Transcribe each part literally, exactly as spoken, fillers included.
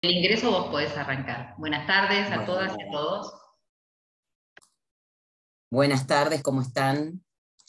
El ingreso vos podés arrancar. Buenas tardes a Bueno, todas y a todos. buenas tardes, ¿cómo están?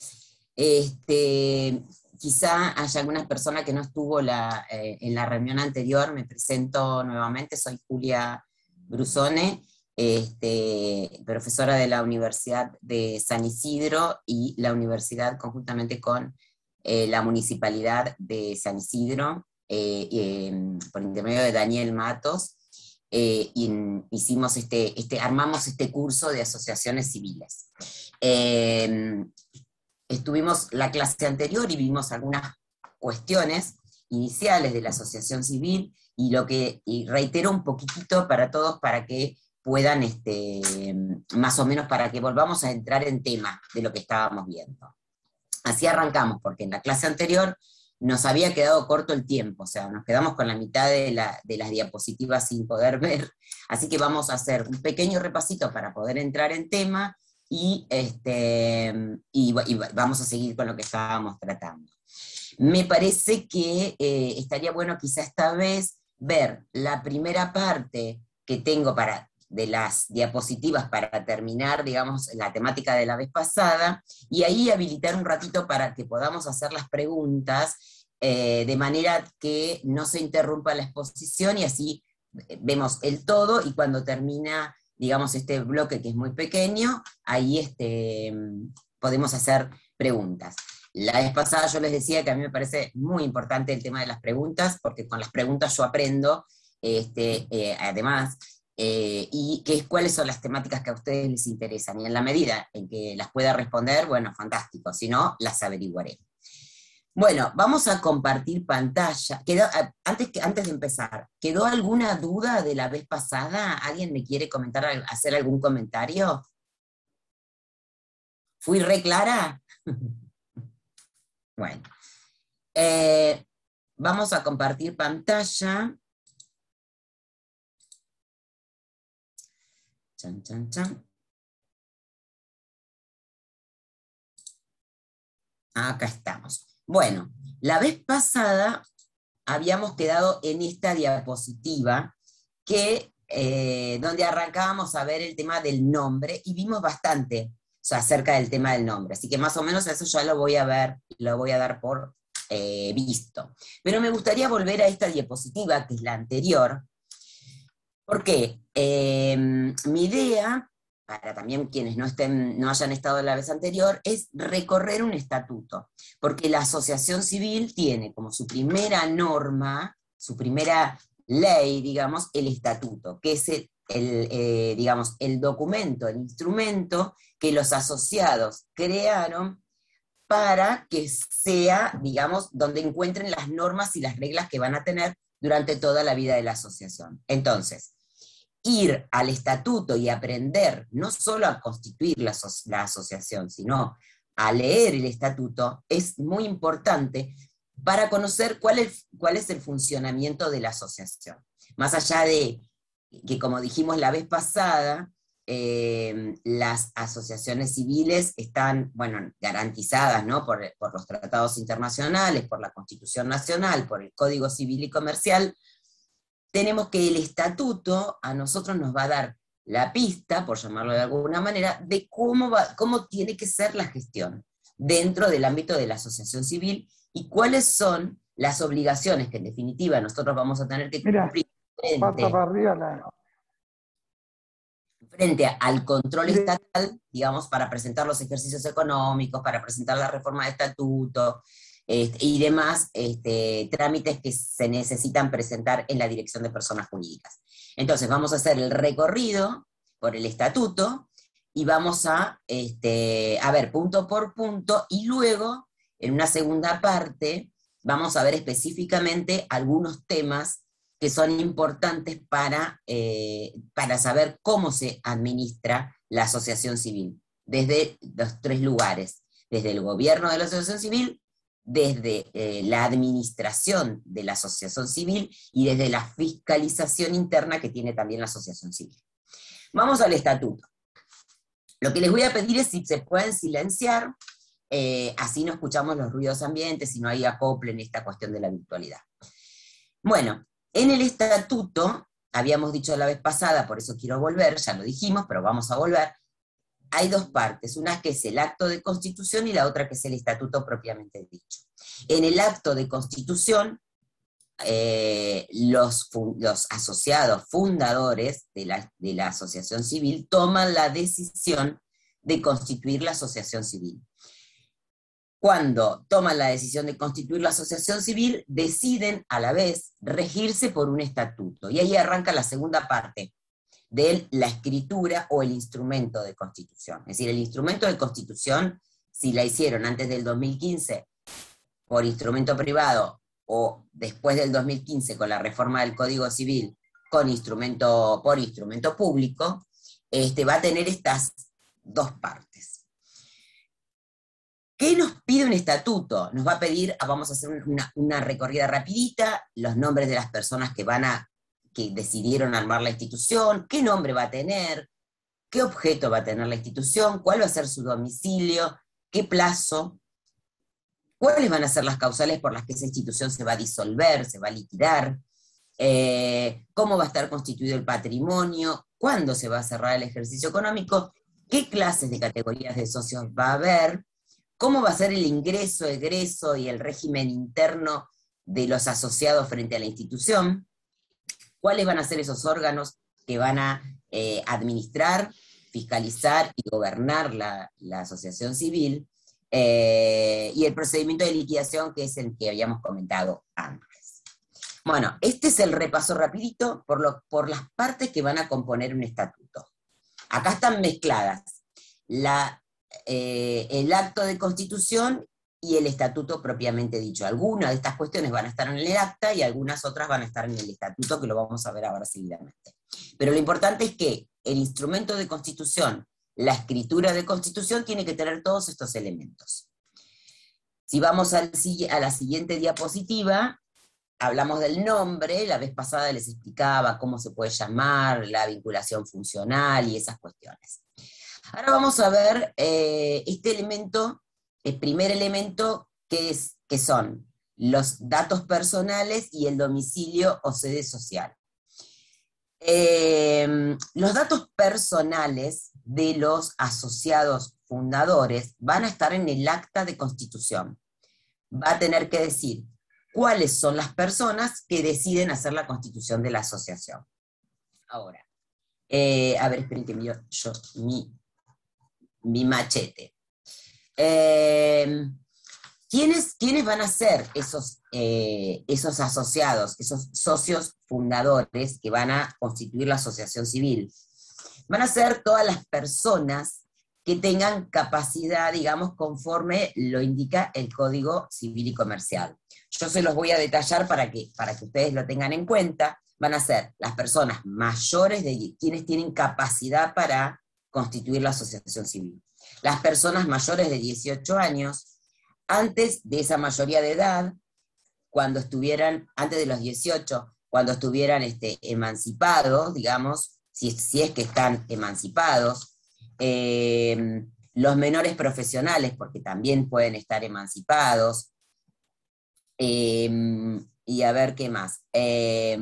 Este, quizá haya alguna persona que no estuvo la, eh, en la reunión anterior. Me presento nuevamente, soy Julia Brusone, este, profesora de la Universidad de San Isidro y la universidad conjuntamente con eh, la Municipalidad de San Isidro, eh, eh, por intermedio de Daniel Matos. Eh, y hicimos este, este, armamos este curso de asociaciones civiles. Eh, estuvimos la clase anterior y vimos algunas cuestiones iniciales de la asociación civil, y lo que y reitero un poquitito para todos para que puedan, este, más o menos para que volvamos a entrar en tema de lo que estábamos viendo. Así arrancamos, porque en la clase anterior nos había quedado corto el tiempo, o sea, nos quedamos con la mitad de, la, de las diapositivas sin poder ver, así que vamos a hacer un pequeño repasito para poder entrar en tema, y, este, y, y vamos a seguir con lo que estábamos tratando. Me parece que eh, estaría bueno quizá esta vez ver la primera parte que tengo para, de las diapositivas para terminar, digamos, la temática de la vez pasada, y ahí habilitar un ratito para que podamos hacer las preguntas, eh, de manera que no se interrumpa la exposición, y así vemos el todo, y cuando termina, digamos, este bloque que es muy pequeño, ahí este, podemos hacer preguntas. La vez pasada yo les decía que a mí me parece muy importante el tema de las preguntas, porque con las preguntas yo aprendo, este, eh, además, eh, y que es, cuáles son las temáticas que a ustedes les interesan, y en la medida en que las pueda responder, bueno, fantástico, si no, las averiguaré. Bueno, vamos a compartir pantalla. ¿Quedó, antes, que, antes de empezar, ¿quedó alguna duda de la vez pasada? ¿Alguien me quiere comentar, hacer algún comentario? ¿Fui re clara? Bueno, eh, vamos a compartir pantalla. Chan, chan, chan. Acá estamos. Bueno, la vez pasada habíamos quedado en esta diapositiva, que, eh, donde arrancábamos a ver el tema del nombre, y vimos bastante, o sea, acerca del tema del nombre, así que más o menos eso ya lo voy a ver, lo voy a dar por eh, visto. Pero me gustaría volver a esta diapositiva, que es la anterior, porque eh, mi idea, para también quienes no, estén, no hayan estado la vez anterior, es recorrer un estatuto, porque la asociación civil tiene como su primera norma, su primera ley, digamos, el estatuto, que es el, el eh, digamos, el documento, el instrumento que los asociados crearon para que sea, digamos, donde encuentren las normas y las reglas que van a tener durante toda la vida de la asociación. Entonces, ir al estatuto y aprender no solo a constituir la, aso la asociación, sino a leer el estatuto, es muy importante para conocer cuál es, cuál es el funcionamiento de la asociación. Más allá de que, como dijimos la vez pasada, eh, las asociaciones civiles están, bueno, garantizadas, ¿no?, por, por los tratados internacionales, por la Constitución Nacional, por el Código Civil y Comercial. Tenemos que el estatuto a nosotros nos va a dar la pista, por llamarlo de alguna manera, de cómo, va, cómo tiene que ser la gestión dentro del ámbito de la asociación civil, y cuáles son las obligaciones que en definitiva nosotros vamos a tener que cumplir. Mira, pasa para arriba la... frente al control estatal, digamos, para presentar los ejercicios económicos, para presentar la reforma de estatuto, Este, y demás este, trámites que se necesitan presentar en la Dirección de Personas Jurídicas. Entonces vamos a hacer el recorrido por el estatuto, y vamos a, este, a ver punto por punto, y luego, en una segunda parte, vamos a ver específicamente algunos temas que son importantes para, eh, para saber cómo se administra la asociación civil, desde los tres lugares, desde el gobierno de la asociación civil, desde eh, la administración de la asociación civil, y desde la fiscalización interna que tiene también la asociación civil. Vamos al estatuto. Lo que les voy a pedir es si se pueden silenciar, eh, así no escuchamos los ruidos ambientes y no hay acople en esta cuestión de la virtualidad. Bueno, en el estatuto habíamos dicho la vez pasada, por eso quiero volver, ya lo dijimos, pero vamos a volver, hay dos partes, una que es el acto de constitución y la otra que es el estatuto propiamente dicho. En el acto de constitución, eh, los, los asociados fundadores de la, de la asociación civil toman la decisión de constituir la asociación civil. Cuando toman la decisión de constituir la asociación civil, deciden a la vez regirse por un estatuto. Y ahí arranca la segunda parte de la escritura o el instrumento de constitución. Es decir, el instrumento de constitución, si la hicieron antes del dos mil quince por instrumento privado o después del dos mil quince con la reforma del Código Civil con instrumento, por instrumento público, este, va a tener estas dos partes. ¿Qué nos pide un estatuto? Nos va a pedir, vamos a hacer una, una recorrida rapidita, los nombres de las personas que van a, que decidieron armar la institución, qué nombre va a tener, qué objeto va a tener la institución, cuál va a ser su domicilio, qué plazo, cuáles van a ser las causales por las que esa institución se va a disolver, se va a liquidar, eh, cómo va a estar constituido el patrimonio, cuándo se va a cerrar el ejercicio económico, qué clases de categorías de socios va a haber, cómo va a ser el ingreso, egreso y el régimen interno de los asociados frente a la institución, cuáles van a ser esos órganos que van a eh, administrar, fiscalizar y gobernar la, la asociación civil, eh, y el procedimiento de liquidación, que es el que habíamos comentado antes. Bueno, este es el repaso rapidito por, lo, por las partes que van a componer un estatuto. Acá están mezcladas la Eh, el acto de constitución y el estatuto propiamente dicho. Algunas de estas cuestiones van a estar en el acta y algunas otras van a estar en el estatuto, que lo vamos a ver ahora seguidamente. Pero lo importante es que el instrumento de constitución, la escritura de constitución, tiene que tener todos estos elementos. Si vamos al, a la siguiente diapositiva, hablamos del nombre, la vez pasada les explicaba cómo se puede llamar, la vinculación funcional y esas cuestiones. Ahora vamos a ver eh, este elemento, el primer elemento, que, es, que son los datos personales y el domicilio o sede social. Eh, los datos personales de los asociados fundadores van a estar en el acta de constitución. Va a tener que decir cuáles son las personas que deciden hacer la constitución de la asociación. Ahora, eh, a ver, esperen que me dio yo mi... mi machete. Eh, ¿quiénes, ¿Quiénes van a ser esos, eh, esos asociados, esos socios fundadores que van a constituir la asociación civil? Van a ser todas las personas que tengan capacidad, digamos, conforme lo indica el Código Civil y Comercial. Yo se los voy a detallar para que, para que ustedes lo tengan en cuenta. Van a ser las personas mayores de quienes tienen capacidad para constituir la asociación civil. Las personas mayores de dieciocho años, antes de esa mayoría de edad, cuando estuvieran, antes de los dieciocho, cuando estuvieran este, emancipados, digamos, si, si es que están emancipados, eh, los menores profesionales, porque también pueden estar emancipados, eh, y a ver qué más. Eh,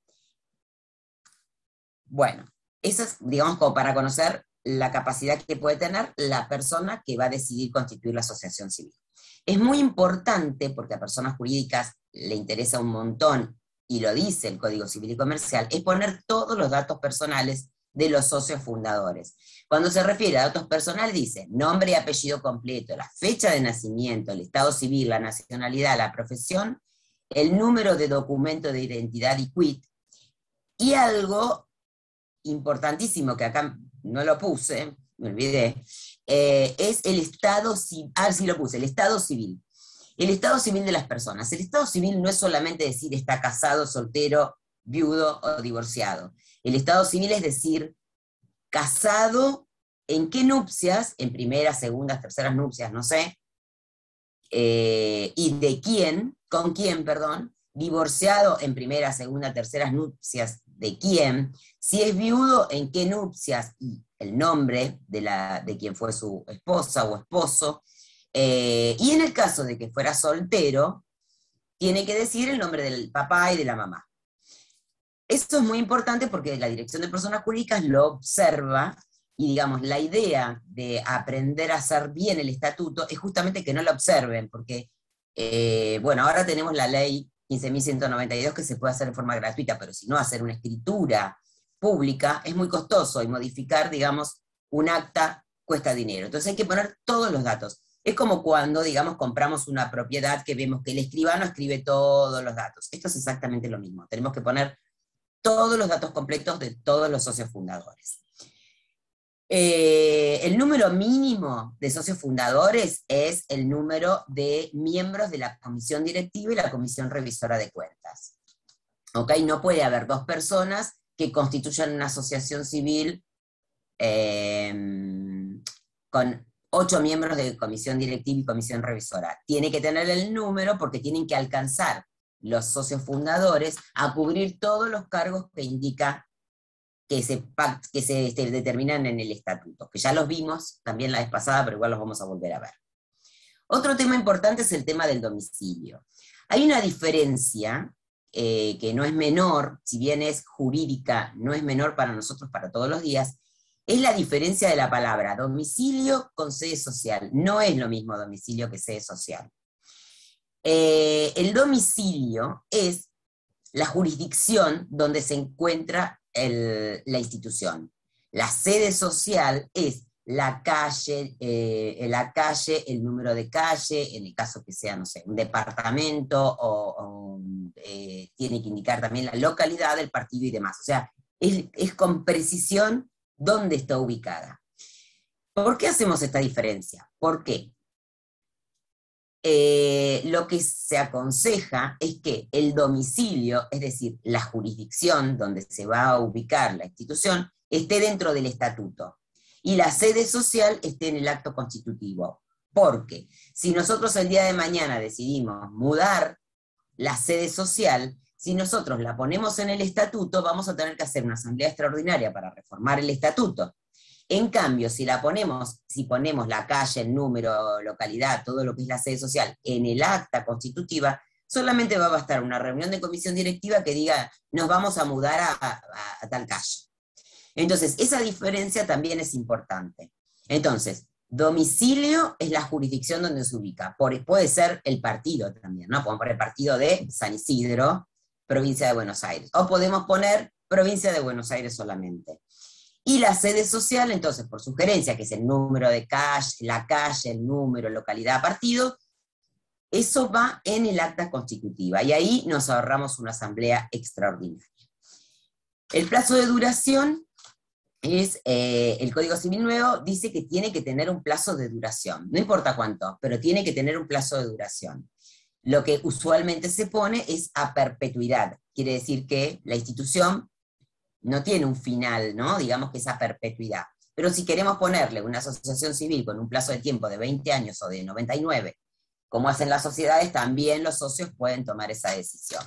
bueno, eso es, digamos, como para conocer la capacidad que puede tener la persona que va a decidir constituir la asociación civil. Es muy importante, porque a personas jurídicas le interesa un montón, y lo dice el Código Civil y Comercial, es poner todos los datos personales de los socios fundadores. Cuando se refiere a datos personales dice nombre y apellido completo, la fecha de nacimiento, el estado civil, la nacionalidad, la profesión, el número de documento de identidad y quit, y algo importantísimo que acá no lo puse, me olvidé, eh, es el estado civil, ah, sí lo puse, el estado civil. El estado civil de las personas. El estado civil no es solamente decir está casado, soltero, viudo o divorciado. El estado civil es decir, casado, en qué nupcias, en primeras, segundas, terceras nupcias, no sé, eh, y de quién, con quién, perdón, divorciado en primeras, segundas, terceras nupcias, de quién, si es viudo, en qué nupcias, y el nombre de, la, de quien fue su esposa o esposo, eh, y en el caso de que fuera soltero, tiene que decir el nombre del papá y de la mamá. Esto es muy importante porque la Dirección de Personas Jurídicas lo observa, y digamos, la idea de aprender a hacer bien el estatuto es justamente que no lo observen, porque, eh, bueno, ahora tenemos la ley quince mil ciento noventa y dos que se puede hacer de forma gratuita, pero si no, hacer una escritura pública es muy costoso, y modificar, digamos, un acta cuesta dinero. Entonces hay que poner todos los datos. Es como cuando, digamos, compramos una propiedad que vemos que el escribano escribe todos los datos. Esto es exactamente lo mismo. Tenemos que poner todos los datos completos de todos los socios fundadores. Eh, el número mínimo de socios fundadores es el número de miembros de la comisión directiva y la comisión revisora de cuentas. ¿Ok? No puede haber dos personas que constituyan una asociación civil eh, con ocho miembros de comisión directiva y comisión revisora. Tiene que tener el número porque tienen que alcanzar los socios fundadores a cubrir todos los cargos que indica que se, que se este, determinan en el estatuto, que ya los vimos también la vez pasada, pero igual los vamos a volver a ver. Otro tema importante es el tema del domicilio. Hay una diferencia eh, que no es menor, si bien es jurídica, no es menor para nosotros para todos los días, es la diferencia de la palabra domicilio con sede social. No es lo mismo domicilio que sede social. Eh, el domicilio es la jurisdicción donde se encuentra el, la institución. La sede social es la calle, eh, la calle, el número de calle, en el caso que sea, no sé, un departamento, o, o eh, tiene que indicar también la localidad del partido y demás. O sea, es, es con precisión dónde está ubicada. ¿Por qué hacemos esta diferencia? ¿Por qué? Eh, lo que se aconseja es que el domicilio, es decir, la jurisdicción donde se va a ubicar la institución, esté dentro del estatuto, y la sede social esté en el acto constitutivo. Porque si nosotros el día de mañana decidimos mudar la sede social, si nosotros la ponemos en el estatuto, vamos a tener que hacer una asamblea extraordinaria para reformar el estatuto. En cambio, si la ponemos, si ponemos la calle, el número, localidad, todo lo que es la sede social en el acta constitutiva, solamente va a bastar una reunión de comisión directiva que diga, nos vamos a mudar a, a, a tal calle. Entonces, esa diferencia también es importante. Entonces, domicilio es la jurisdicción donde se ubica. Por, puede ser el partido también, ¿no? Podemos poner partido de San Isidro, provincia de Buenos Aires. O podemos poner provincia de Buenos Aires solamente. Y la sede social, entonces, por sugerencia, que es el número de calle, la calle, el número, localidad, partido, eso va en el acta constitutiva, y ahí nos ahorramos una asamblea extraordinaria. El plazo de duración es, eh, el Código Civil nuevo dice que tiene que tener un plazo de duración, no importa cuánto, pero tiene que tener un plazo de duración. Lo que usualmente se pone es a perpetuidad, quiere decir que la institución no tiene un final, ¿no? Digamos que es a perpetuidad. Pero si queremos ponerle una asociación civil con un plazo de tiempo de veinte años o de noventa y nueve, como hacen las sociedades, también los socios pueden tomar esa decisión.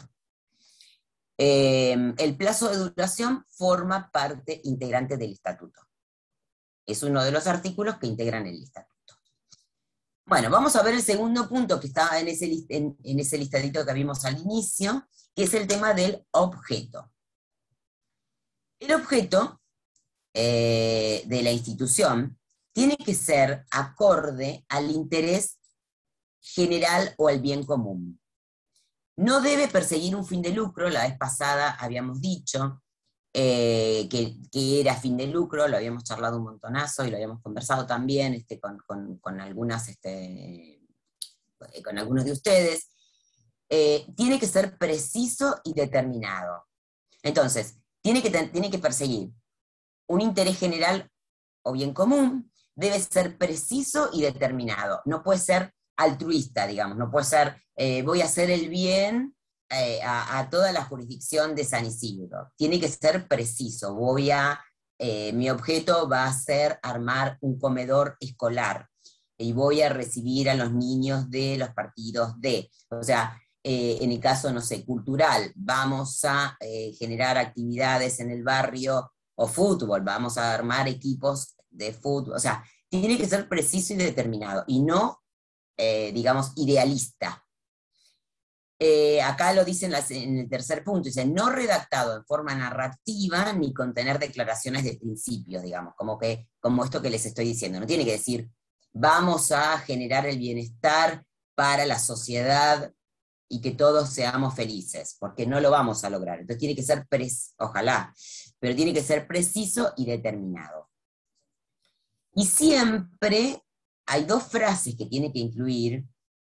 Eh, el plazo de duración forma parte integrante del estatuto. Es uno de los artículos que integran el estatuto. Bueno, vamos a ver el segundo punto que está en ese, en, en ese listadito que vimos al inicio, que es el tema del objeto. El objeto eh, de la institución tiene que ser acorde al interés general o al bien común. No debe perseguir un fin de lucro. La vez pasada habíamos dicho eh, que, que era fin de lucro, lo habíamos charlado un montonazo y lo habíamos conversado también este, con, con, con, algunas, este, con algunos de ustedes. Eh, tiene que ser preciso y determinado. Entonces, Tiene que, tiene que perseguir un interés general o bien común, debe ser preciso y determinado. No puede ser altruista, digamos, no puede ser, eh, voy a hacer el bien eh, a, a toda la jurisdicción de San Isidro. Tiene que ser preciso. Voy a, eh, mi objeto va a ser armar un comedor escolar, y voy a recibir a los niños de los partidos de, o sea, Eh, en el caso, no sé, cultural, vamos a eh, generar actividades en el barrio, o fútbol, vamos a armar equipos de fútbol, o sea, tiene que ser preciso y determinado, y no, eh, digamos, idealista. Eh, acá lo dicen en el tercer punto, dice, no redactado en forma narrativa ni contener declaraciones de principios, digamos, como, que, como esto que les estoy diciendo. No tiene que decir, vamos a generar el bienestar para la sociedad y que todos seamos felices, porque no lo vamos a lograr. Entonces tiene que ser, preciso, ojalá, pero tiene que ser preciso y determinado. Y siempre hay dos frases que tiene que incluir,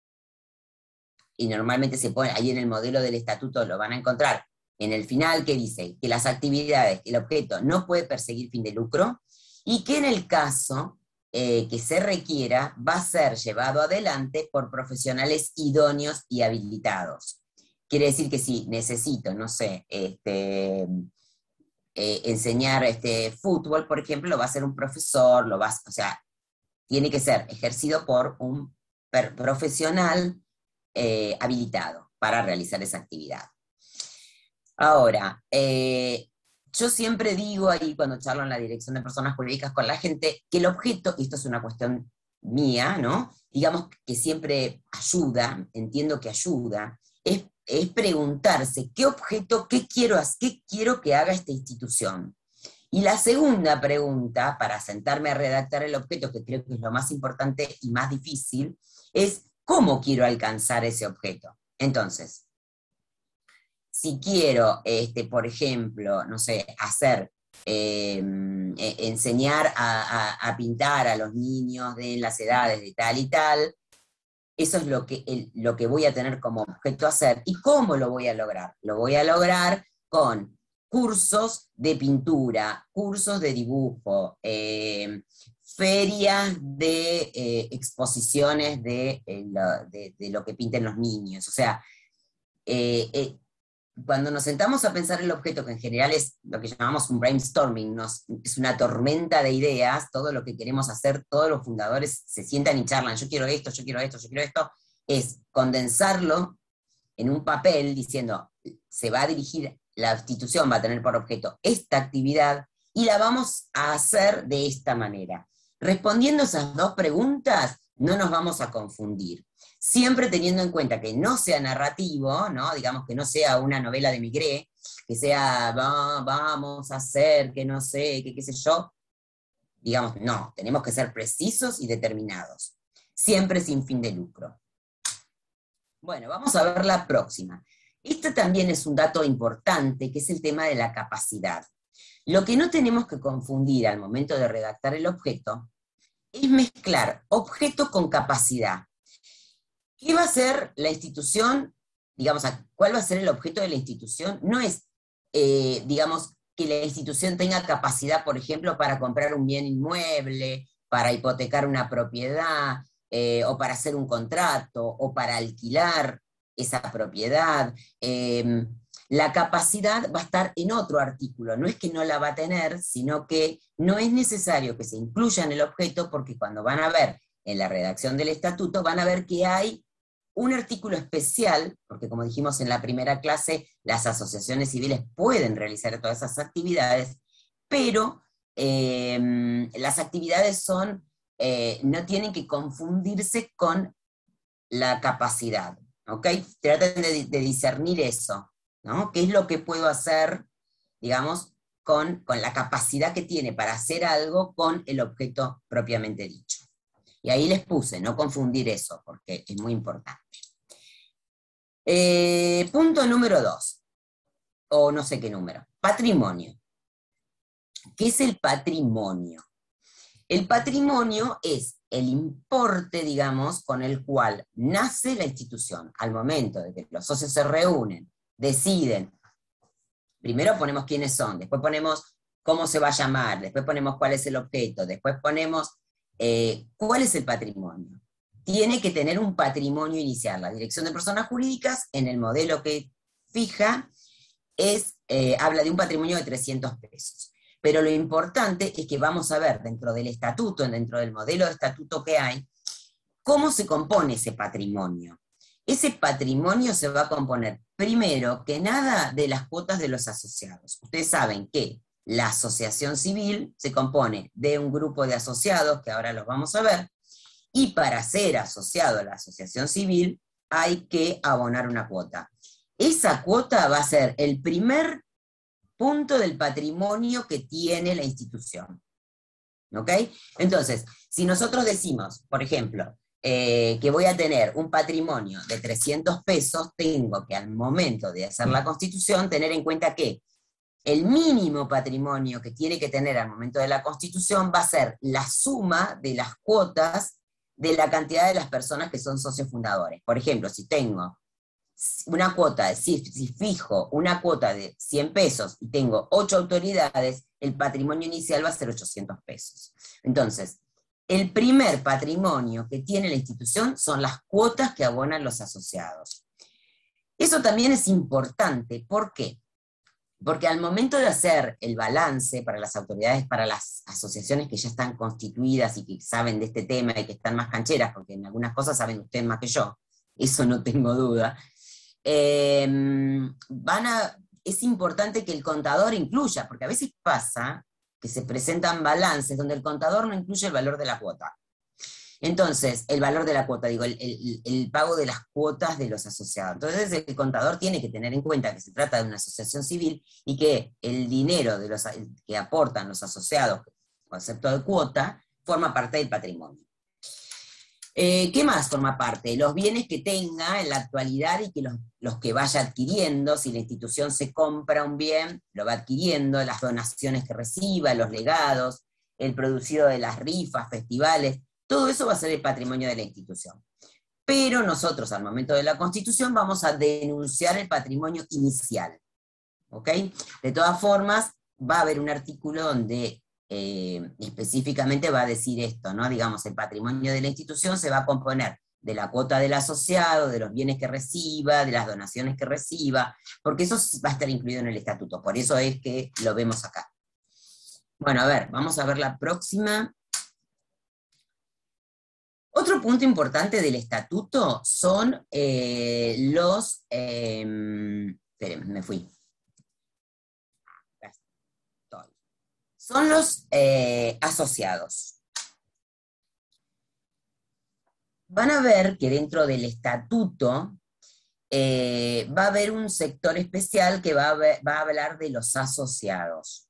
y normalmente se pone, ahí en el modelo del estatuto lo van a encontrar, en el final que dice que las actividades, el objeto no puede perseguir fin de lucro, y que en el caso eh, que se requiera, va a ser llevado adelante por profesionales idóneos y habilitados. Quiere decir que si necesito, no sé, este, eh, enseñar este, fútbol, por ejemplo, lo va a hacer un profesor, lo va a, o sea, tiene que ser ejercido por un profesional Eh, habilitado para realizar esa actividad. Ahora, eh, yo siempre digo ahí cuando charlo en la dirección de personas jurídicas con la gente, que el objeto, y esto es una cuestión mía, ¿no? Digamos que siempre ayuda, entiendo que ayuda, es, es preguntarse qué objeto, qué quiero, qué quiero que haga esta institución. Y la segunda pregunta, para sentarme a redactar el objeto, que creo que es lo más importante y más difícil, es ¿cómo quiero alcanzar ese objeto? Entonces, si quiero, este, por ejemplo, no sé, hacer, eh, enseñar a, a, a pintar a los niños de las edades de tal y tal, eso es lo que, el, lo que voy a tener como objeto hacer. ¿Y cómo lo voy a lograr? Lo voy a lograr con cursos de pintura, cursos de dibujo, eh, ferias de eh, exposiciones de, eh, lo, de, de lo que pinten los niños. O sea, eh, eh, cuando nos sentamos a pensar el objeto, que en general es lo que llamamos un brainstorming, nos, es una tormenta de ideas, todo lo que queremos hacer, todos los fundadores se sientan y charlan, yo quiero esto, yo quiero esto, yo quiero esto, es condensarlo en un papel diciendo, se va a dirigir, la institución va a tener por objeto esta actividad y la vamos a hacer de esta manera. Respondiendo esas dos preguntas, no nos vamos a confundir. Siempre teniendo en cuenta que no sea narrativo, ¿no? Digamos que no sea una novela de Migré, que sea, va, vamos a hacer, que no sé, que qué sé yo. Digamos, no, tenemos que ser precisos y determinados. Siempre sin fin de lucro. Bueno, vamos a ver la próxima. Este también es un dato importante, que es el tema de la capacidad. Lo que no tenemos que confundir al momento de redactar el objeto es mezclar objeto con capacidad. ¿Qué va a hacer la institución? Digamos, ¿cuál va a ser el objeto de la institución? No es, eh, digamos, que la institución tenga capacidad, por ejemplo, para comprar un bien inmueble, para hipotecar una propiedad, eh, o para hacer un contrato, o para alquilar esa propiedad. Eh, la capacidad va a estar en otro artículo, no es que no la va a tener, sino que no es necesario que se incluya en el objeto, porque cuando van a ver en la redacción del estatuto, van a ver que hay un artículo especial, porque como dijimos en la primera clase, las asociaciones civiles pueden realizar todas esas actividades, pero eh, las actividades son, eh, no tienen que confundirse con la capacidad, ¿ok? Traten de, de discernir eso, ¿no? ¿Qué es lo que puedo hacer, digamos, con, con la capacidad que tiene para hacer algo con el objeto propiamente dicho? Y ahí les puse, no confundir eso, porque es muy importante. Eh, punto número dos, o no sé qué número, patrimonio. ¿Qué es el patrimonio? El patrimonio es el importe, digamos, con el cual nace la institución. Al momento de que los socios se reúnen, deciden, primero ponemos quiénes son, después ponemos cómo se va a llamar, después ponemos cuál es el objeto, después ponemos eh, cuál es el patrimonio. Tiene que tener un patrimonio inicial. La Dirección de Personas Jurídicas, en el modelo que fija, es, eh, habla de un patrimonio de trescientos pesos. Pero lo importante es que vamos a ver dentro del estatuto, dentro del modelo de estatuto que hay, cómo se compone ese patrimonio. Ese patrimonio se va a componer, primero que nada, de las cuotas de los asociados. Ustedes saben que la asociación civil se compone de un grupo de asociados, que ahora los vamos a ver, y para ser asociado a la asociación civil, hay que abonar una cuota. Esa cuota va a ser el primer punto del patrimonio que tiene la institución. ¿Ok? Entonces, si nosotros decimos, por ejemplo, eh, que voy a tener un patrimonio de trescientos pesos, tengo que al momento de hacer la constitución tener en cuenta que el mínimo patrimonio que tiene que tener al momento de la constitución va a ser la suma de las cuotas de la cantidad de las personas que son socios fundadores. Por ejemplo, si tengo una cuota, si, si fijo una cuota de cien pesos y tengo ocho autoridades, el patrimonio inicial va a ser ochocientos pesos. Entonces, el primer patrimonio que tiene la institución son las cuotas que abonan los asociados. Eso también es importante, ¿por qué? Porque al momento de hacer el balance para las autoridades, para las asociaciones que ya están constituidas y que saben de este tema y que están más cancheras, porque en algunas cosas saben ustedes más que yo, eso no tengo duda, eh, van a, es importante que el contador incluya, porque a veces pasa que se presentan balances donde el contador no incluye el valor de la cuota. Entonces, el valor de la cuota, digo, el, el, el pago de las cuotas de los asociados. Entonces, el contador tiene que tener en cuenta que se trata de una asociación civil y que el dinero de los, que aportan los asociados, concepto de cuota, forma parte del patrimonio. Eh, ¿Qué más forma parte? Los bienes que tenga en la actualidad y que los, los que vaya adquiriendo, si la institución se compra un bien, lo va adquiriendo, las donaciones que reciba, los legados, el producido de las rifas, festivales, todo eso va a ser el patrimonio de la institución. Pero nosotros, al momento de la constitución, vamos a denunciar el patrimonio inicial. ¿Ok? De todas formas, va a haber un artículo donde eh, específicamente va a decir esto, ¿no? Digamos, el patrimonio de la institución se va a componer de la cuota del asociado, de los bienes que reciba, de las donaciones que reciba, porque eso va a estar incluido en el estatuto. Por eso es que lo vemos acá. Bueno, a ver, vamos a ver la próxima. Otro punto importante del estatuto son eh, los... Eh, esperen, me fui. Son los eh, asociados. Van a ver que dentro del estatuto eh, va a haber un sector especial que va a, ver, va a hablar de los asociados.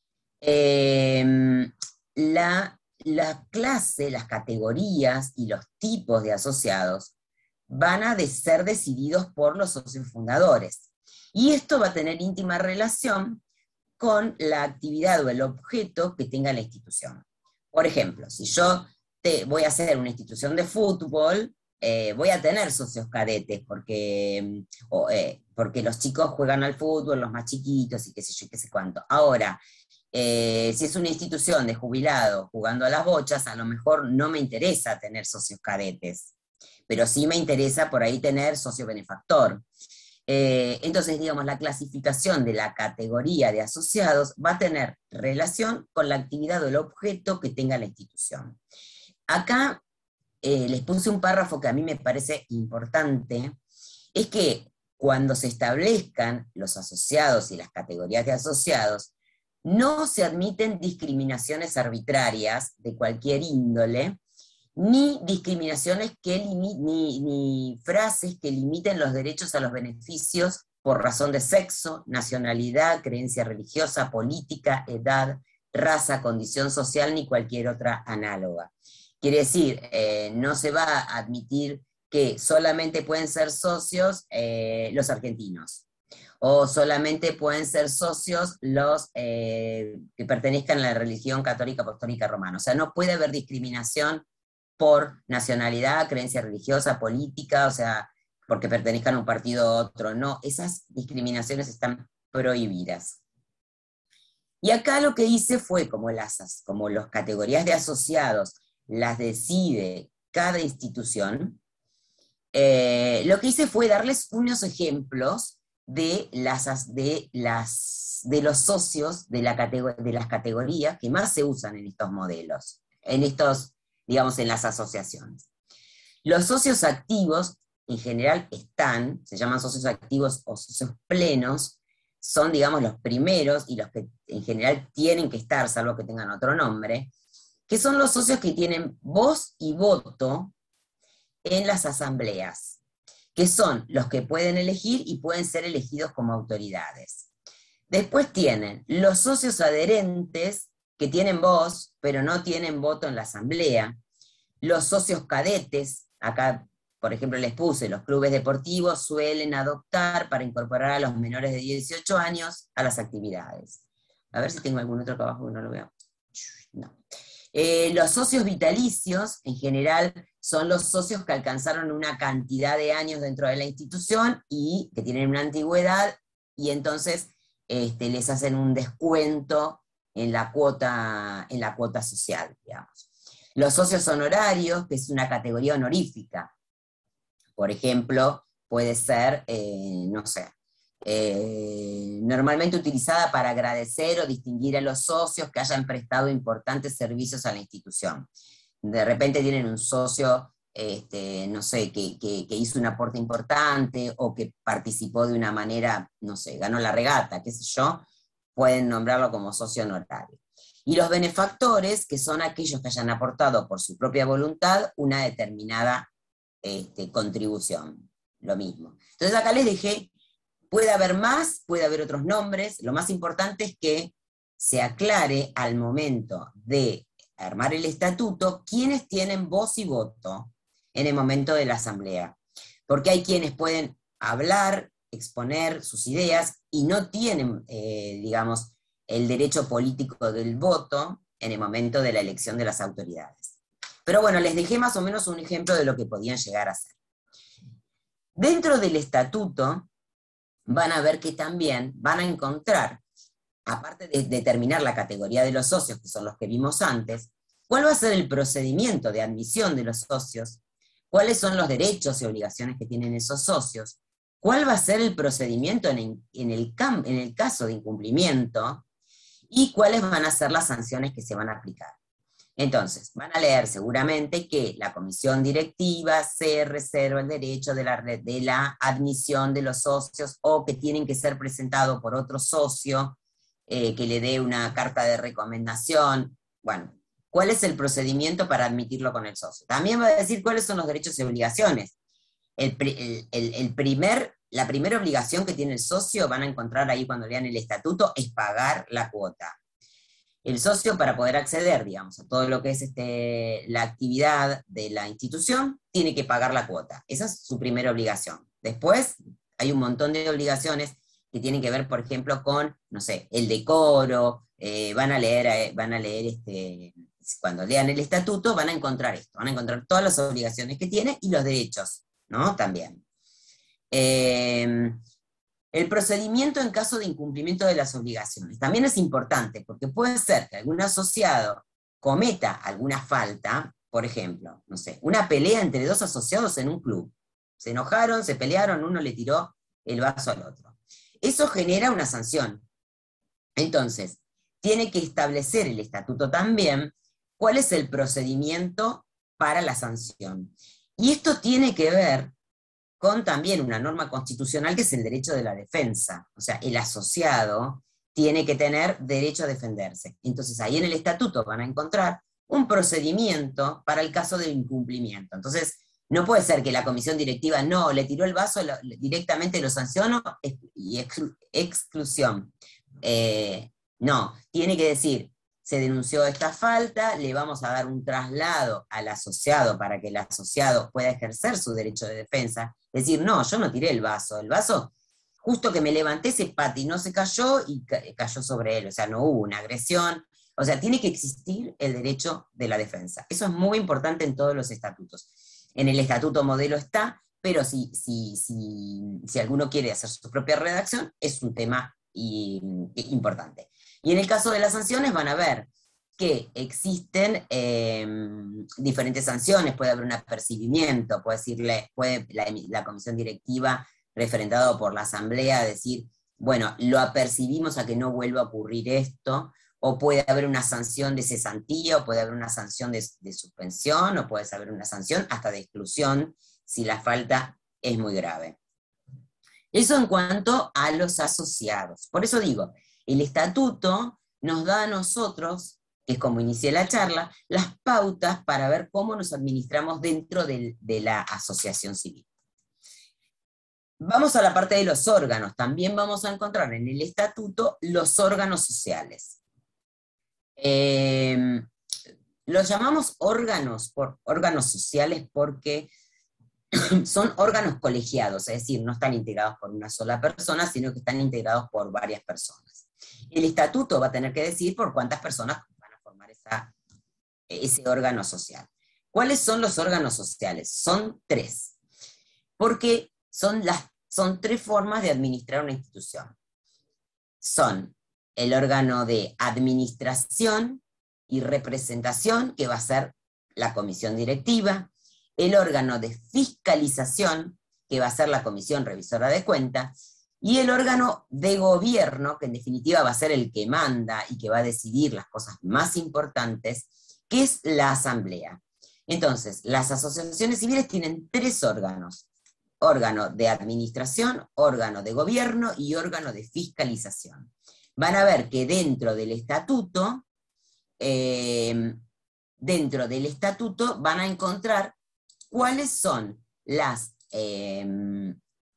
Eh, la... La clase, las categorías y los tipos de asociados van a de ser decididos por los socios fundadores. Y esto va a tener íntima relación con la actividad o el objeto que tenga la institución. Por ejemplo, si yo te voy a hacer una institución de fútbol, eh, voy a tener socios cadetes, porque, o, eh, porque los chicos juegan al fútbol, los más chiquitos, y qué sé yo, qué sé cuánto. Ahora, Eh, si es una institución de jubilados jugando a las bochas, a lo mejor no me interesa tener socios cadetes, pero sí me interesa por ahí tener socio benefactor. Eh, entonces, digamos, la clasificación de la categoría de asociados va a tener relación con la actividad o el objeto que tenga la institución. Acá eh, les puse un párrafo que a mí me parece importante, es que cuando se establezcan los asociados y las categorías de asociados, no se admiten discriminaciones arbitrarias de cualquier índole, ni discriminaciones que ni, ni frases que limiten los derechos a los beneficios por razón de sexo, nacionalidad, creencia religiosa, política, edad, raza, condición social, ni cualquier otra análoga. Quiere decir, eh, no se va a admitir que solamente pueden ser socios eh, los argentinos, o solamente pueden ser socios los eh, que pertenezcan a la religión católica apostólica romana. O sea, no puede haber discriminación por nacionalidad, creencia religiosa, política, o sea, porque pertenezcan a un partido u otro. No, esas discriminaciones están prohibidas. Y acá lo que hice fue, como las como las categorías de asociados las decide cada institución, eh, lo que hice fue darles unos ejemplos de, las, de, las, de los socios de, la de las categorías que más se usan en estos modelos, en estos, digamos, en las asociaciones. Los socios activos, en general, están, se llaman socios activos o socios plenos, son, digamos, los primeros y los que en general tienen que estar, salvo que tengan otro nombre, que son los socios que tienen voz y voto en las asambleas. que son los que pueden elegir y pueden ser elegidos como autoridades. Después tienen los socios adherentes, que tienen voz, pero no tienen voto en la asamblea. Los socios cadetes, acá por ejemplo les puse, los clubes deportivos suelen adoptar para incorporar a los menores de dieciocho años a las actividades. A ver si tengo algún otro acá abajo que no lo veo. No. Eh, los socios vitalicios, en general, son los socios que alcanzaron una cantidad de años dentro de la institución y que tienen una antigüedad, y entonces este, les hacen un descuento en la cuota, en la cuota social, digamos. Los socios honorarios, que es una categoría honorífica. Por ejemplo, puede ser, eh, no sé, eh, normalmente utilizada para agradecer o distinguir a los socios que hayan prestado importantes servicios a la institución. De repente tienen un socio, este, no sé, que, que, que hizo un aporte importante, o que participó de una manera, no sé, ganó la regata, qué sé yo, pueden nombrarlo como socio honorario. Y los benefactores, que son aquellos que hayan aportado por su propia voluntad una determinada este, contribución, lo mismo. Entonces acá les dejé, puede haber más, puede haber otros nombres, lo más importante es que se aclare al momento de armar el estatuto quiénes tienen voz y voto en el momento de la asamblea. Porque hay quienes pueden hablar, exponer sus ideas y no tienen, eh, digamos, el derecho político del voto en el momento de la elección de las autoridades. Pero bueno, les dejé más o menos un ejemplo de lo que podían llegar a ser. Dentro del estatuto van a ver que también van a encontrar, aparte de determinar la categoría de los socios, que son los que vimos antes, cuál va a ser el procedimiento de admisión de los socios, cuáles son los derechos y obligaciones que tienen esos socios, cuál va a ser el procedimiento en el, en el, en el caso de incumplimiento, y cuáles van a ser las sanciones que se van a aplicar. Entonces, van a leer seguramente que la comisión directiva se reserva el derecho de la, de la admisión de los socios, o que tienen que ser presentados por otro socio eh, que le dé una carta de recomendación. Bueno, ¿cuál es el procedimiento para admitirlo con el socio? También va a decir cuáles son los derechos y obligaciones. El, el, el, el primer, la primera obligación que tiene el socio, van a encontrar ahí cuando lean el estatuto, es pagar la cuota. El socio, para poder acceder, digamos, a todo lo que es este, la actividad de la institución, tiene que pagar la cuota. Esa es su primera obligación. Después, hay un montón de obligaciones que tienen que ver, por ejemplo, con, no sé, el decoro, eh, van a leer, eh, van a leer este, cuando lean el estatuto, van a encontrar esto, van a encontrar todas las obligaciones que tiene y los derechos, ¿no? También. Eh, el procedimiento en caso de incumplimiento de las obligaciones también es importante, porque puede ser que algún asociado cometa alguna falta, por ejemplo, no sé, una pelea entre dos asociados en un club. Se enojaron, se pelearon, uno le tiró el vaso al otro. Eso genera una sanción. Entonces, tiene que establecer el estatuto también cuál es el procedimiento para la sanción. Y esto tiene que ver con también una norma constitucional que es el derecho de la defensa. O sea, el asociado tiene que tener derecho a defenderse. Entonces ahí en el estatuto van a encontrar un procedimiento para el caso de incumplimiento. Entonces, no puede ser que la comisión directiva no, le tiró el vaso, lo, directamente lo sanciono y exclu, exclusión. Eh, no, tiene que decir, se denunció esta falta, le vamos a dar un traslado al asociado para que el asociado pueda ejercer su derecho de defensa. Decir, no, yo no tiré el vaso, el vaso, justo que me levanté, se patinó, se cayó y cayó sobre él, o sea, no hubo una agresión. O sea, tiene que existir el derecho de la defensa. Eso es muy importante en todos los estatutos. En el estatuto modelo está, pero si, si, si, si alguno quiere hacer su propia redacción, es un tema y, importante. Y en el caso de las sanciones van a ver que existen eh, diferentes sanciones, puede haber un apercibimiento, puede, decirle, puede la, la comisión directiva referendado por la asamblea decir, bueno, lo apercibimos a que no vuelva a ocurrir esto, o puede haber una sanción de cesantía, o puede haber una sanción de, de suspensión, o puede haber una sanción hasta de exclusión si la falta es muy grave. Eso en cuanto a los asociados. Por eso digo, el estatuto nos da a nosotros, que es como inicié la charla, las pautas para ver cómo nos administramos dentro de, de la asociación civil. Vamos a la parte de los órganos. También vamos a encontrar en el estatuto los órganos sociales. Eh, los llamamos órganos, por, órganos sociales porque son órganos colegiados, es decir, no están integrados por una sola persona, sino que están integrados por varias personas. El estatuto va a tener que decir por cuántas personas van a formar esa, ese órgano social. ¿Cuáles son los órganos sociales? Son tres, porque son, las, son tres formas de administrar una institución. Son el órgano de administración y representación, que va a ser la comisión directiva, el órgano de fiscalización, que va a ser la comisión revisora de cuentas, y el órgano de gobierno, que en definitiva va a ser el que manda y que va a decidir las cosas más importantes, que es la asamblea. Entonces, las asociaciones civiles tienen tres órganos: órgano de administración, órgano de gobierno y órgano de fiscalización. Van a ver que dentro del estatuto, eh, dentro del estatuto van a encontrar cuáles son las eh,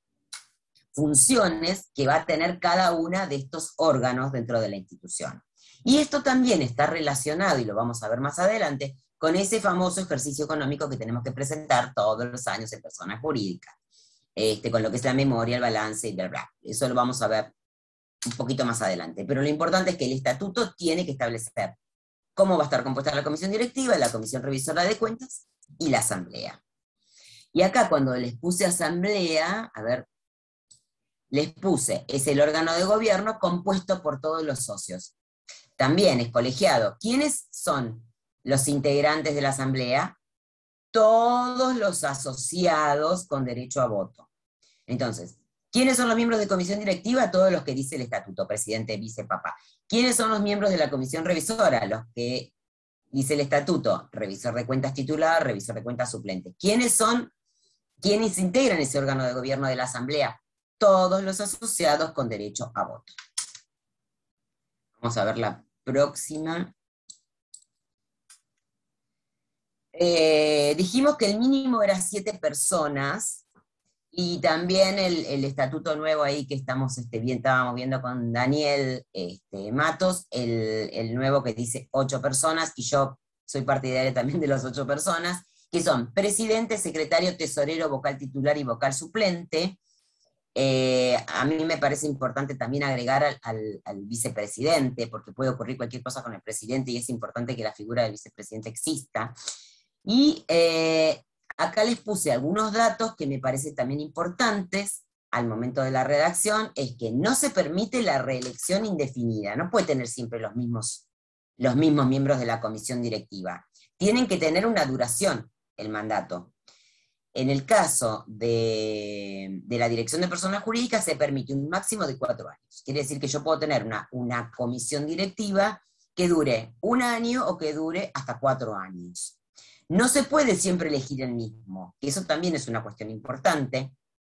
funciones que va a tener cada una de estos órganos dentro de la institución. Y esto también está relacionado, y lo vamos a ver más adelante, con ese famoso ejercicio económico que tenemos que presentar todos los años en personas jurídicas, este, con lo que es la memoria, el balance y bla, bla. Eso lo vamos a ver un poquito más adelante. Pero lo importante es que el estatuto tiene que establecer cómo va a estar compuesta la comisión directiva, la comisión revisora de cuentas y la asamblea. Y acá cuando les puse asamblea, a ver, les puse, es el órgano de gobierno compuesto por todos los socios. También es colegiado. ¿Quiénes son los integrantes de la asamblea? Todos los asociados con derecho a voto. Entonces, ¿quiénes son los miembros de comisión directiva? Todos los que dice el estatuto, presidente, vice, papá. ¿Quiénes son los miembros de la comisión revisora? Los que dice el estatuto, revisor de cuentas titular, revisor de cuentas suplente. ¿Quiénes son, quiénes integran ese órgano de gobierno de la asamblea? Todos los asociados con derecho a voto. Vamos a ver la próxima. Eh, dijimos que el mínimo era siete personas, y también el, el estatuto nuevo ahí que estamos este, bien, estábamos viendo con Daniel este, Matos, el, el nuevo que dice ocho personas, y yo soy partidaria también de las ocho personas, que son presidente, secretario, tesorero, vocal titular y vocal suplente. Eh, a mí me parece importante también agregar al, al, al vicepresidente, porque puede ocurrir cualquier cosa con el presidente, y es importante que la figura del vicepresidente exista. Y eh, acá les puse algunos datos que me parecen también importantes al momento de la redacción. Es que no se permite la reelección indefinida, no puede tener siempre los mismos, los mismos miembros de la comisión directiva. Tienen que tener una duración el mandato. En el caso de, de la dirección de personas jurídicas se permite un máximo de cuatro años. Quiere decir que yo puedo tener una, una comisión directiva que dure un año o que dure hasta cuatro años. No se puede siempre elegir el mismo, que eso también es una cuestión importante.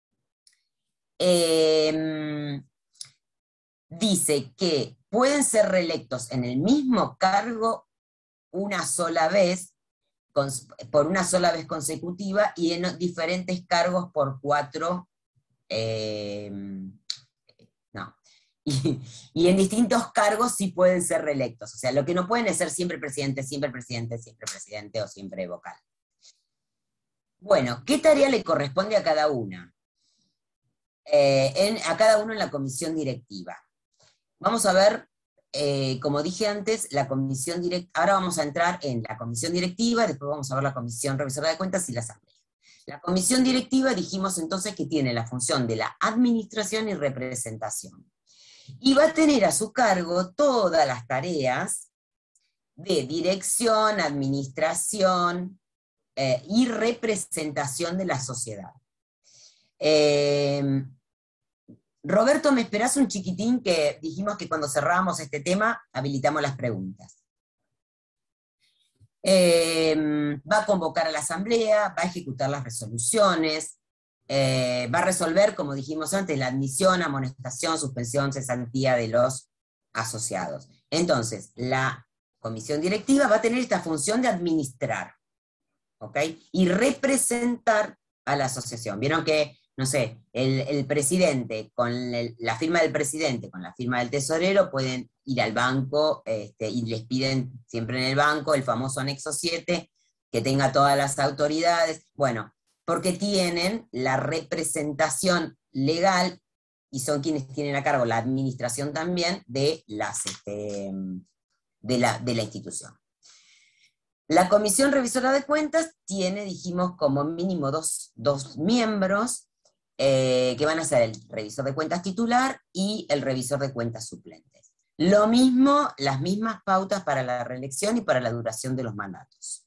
Eh, dice que pueden ser reelectos en el mismo cargo una sola vez, con, por una sola vez consecutiva, y en diferentes cargos por cuatro, eh, no, y, y en distintos cargos sí pueden ser reelectos. O sea, lo que no pueden es ser siempre presidente, siempre presidente, siempre presidente o siempre vocal. Bueno, ¿qué tarea le corresponde a cada una? Eh, en, a cada uno en la comisión directiva. Vamos a ver, eh, como dije antes, la comisión directiva. Ahora vamos a entrar en la comisión directiva, después vamos a ver la comisión revisora de cuentas y la asamblea. La comisión directiva dijimos entonces que tiene la función de la administración y representación. Y va a tener a su cargo todas las tareas de dirección, administración eh, y representación de la sociedad. Eh, Roberto, ¿me esperás un chiquitín? Que dijimos que cuando cerrábamos este tema habilitamos las preguntas. Eh, va a convocar a la asamblea, va a ejecutar las resoluciones, eh, va a resolver, como dijimos antes, la admisión, amonestación, suspensión, cesantía de los asociados. Entonces, la comisión directiva va a tener esta función de administrar, ¿ok? Y representar a la asociación. Vieron que no sé, el, el presidente, con el, la firma del presidente, con la firma del tesorero, pueden ir al banco este, y les piden siempre en el banco el famoso anexo siete, que tenga todas las autoridades, bueno, porque tienen la representación legal y son quienes tienen a cargo la administración también de, las, este, de, la, de la institución. La Comisión Revisora de Cuentas tiene, dijimos, como mínimo dos, dos miembros, eh, que van a ser el revisor de cuentas titular y el revisor de cuentas suplentes. Lo mismo, las mismas pautas para la reelección y para la duración de los mandatos.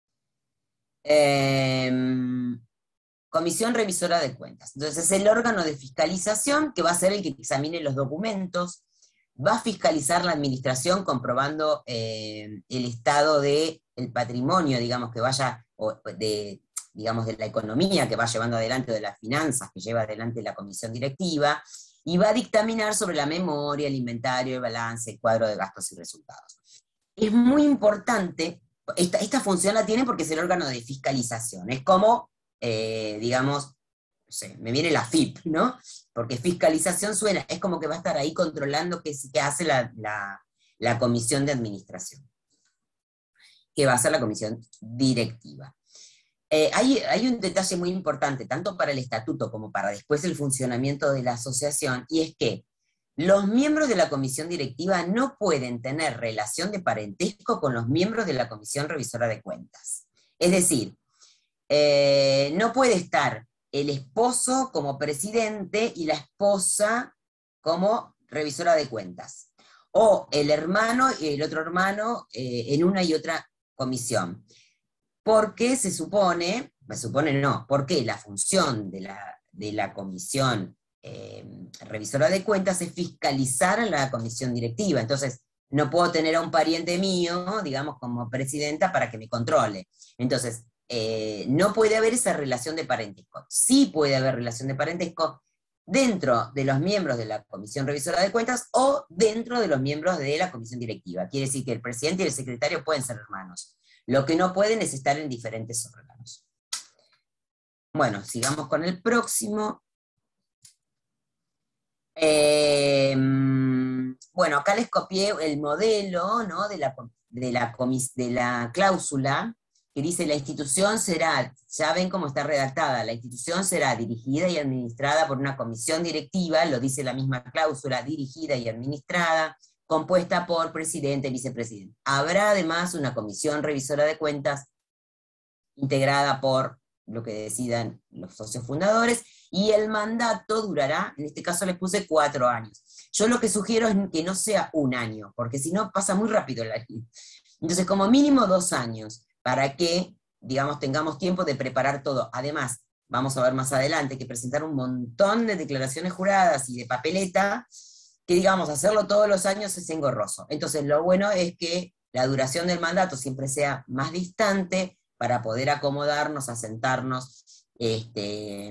Eh, Comisión Revisora de Cuentas. Entonces es el órgano de fiscalización que va a ser el que examine los documentos, va a fiscalizar la administración comprobando eh, el estado del patrimonio, digamos, que vaya, o de, digamos, de la economía que va llevando adelante, o de las finanzas que lleva adelante la comisión directiva, y va a dictaminar sobre la memoria, el inventario, el balance, el cuadro de gastos y resultados. Es muy importante, esta, esta función la tiene porque es el órgano de fiscalización, es como, eh, digamos, no sé, me viene la F I P, ¿no? Porque fiscalización suena, es como que va a estar ahí controlando qué, qué hace la, la, la comisión de administración, que va a ser la comisión directiva. Eh, hay, hay un detalle muy importante, tanto para el estatuto como para después el funcionamiento de la asociación, y es que los miembros de la comisión directiva no pueden tener relación de parentesco con los miembros de la comisión revisora de cuentas. Es decir, eh, no puede estar el esposo como presidente y la esposa como revisora de cuentas, o el hermano y el otro hermano eh, en una y otra comisión, porque se supone, se supone no, porque la función de la, de la comisión eh, revisora de cuentas es fiscalizar a la comisión directiva. Entonces no puedo tener a un pariente mío, digamos, como presidenta para que me controle. Entonces Eh, no puede haber esa relación de parentesco. Sí puede haber relación de parentesco dentro de los miembros de la Comisión Revisora de Cuentas o dentro de los miembros de la Comisión Directiva. Quiere decir que el presidente y el secretario pueden ser hermanos. Lo que no pueden es estar en diferentes órganos. Bueno, sigamos con el próximo. Eh, bueno, acá les copié el modelo, ¿no? de, la, de, la comis, de la cláusula, que dice: la institución será, ya ven cómo está redactada, la institución será dirigida y administrada por una comisión directiva, lo dice la misma cláusula, dirigida y administrada, compuesta por presidente y vicepresidente. Habrá además una comisión revisora de cuentas, integrada por lo que decidan los socios fundadores, y el mandato durará, en este caso les puse cuatro años. Yo lo que sugiero es que no sea un año, porque si no pasa muy rápido el año. Entonces, como mínimo dos años, para que, digamos, tengamos tiempo de preparar todo. Además, vamos a ver más adelante que presentar un montón de declaraciones juradas y de papeleta, que, digamos, hacerlo todos los años es engorroso. Entonces, lo bueno es que la duración del mandato siempre sea más distante, para poder acomodarnos, asentarnos, este,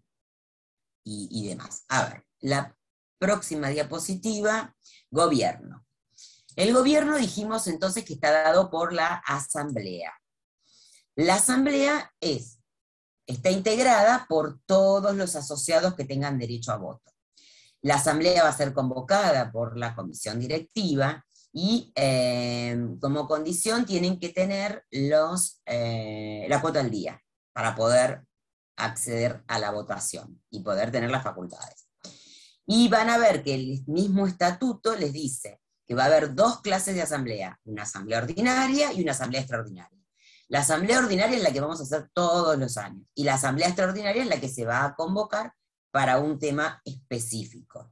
y, y demás. A ver, la próxima diapositiva, gobierno. El gobierno dijimos entonces que está dado por la asamblea. La asamblea es, está integrada por todos los asociados que tengan derecho a voto. La asamblea va a ser convocada por la comisión directiva y eh, como condición tienen que tener los, eh, la cuota al día para poder acceder a la votación y poder tener las facultades. Y van a ver que el mismo estatuto les dice que va a haber dos clases de asamblea, una asamblea ordinaria y una asamblea extraordinaria. La asamblea ordinaria es la que vamos a hacer todos los años, y la asamblea extraordinaria es la que se va a convocar para un tema específico.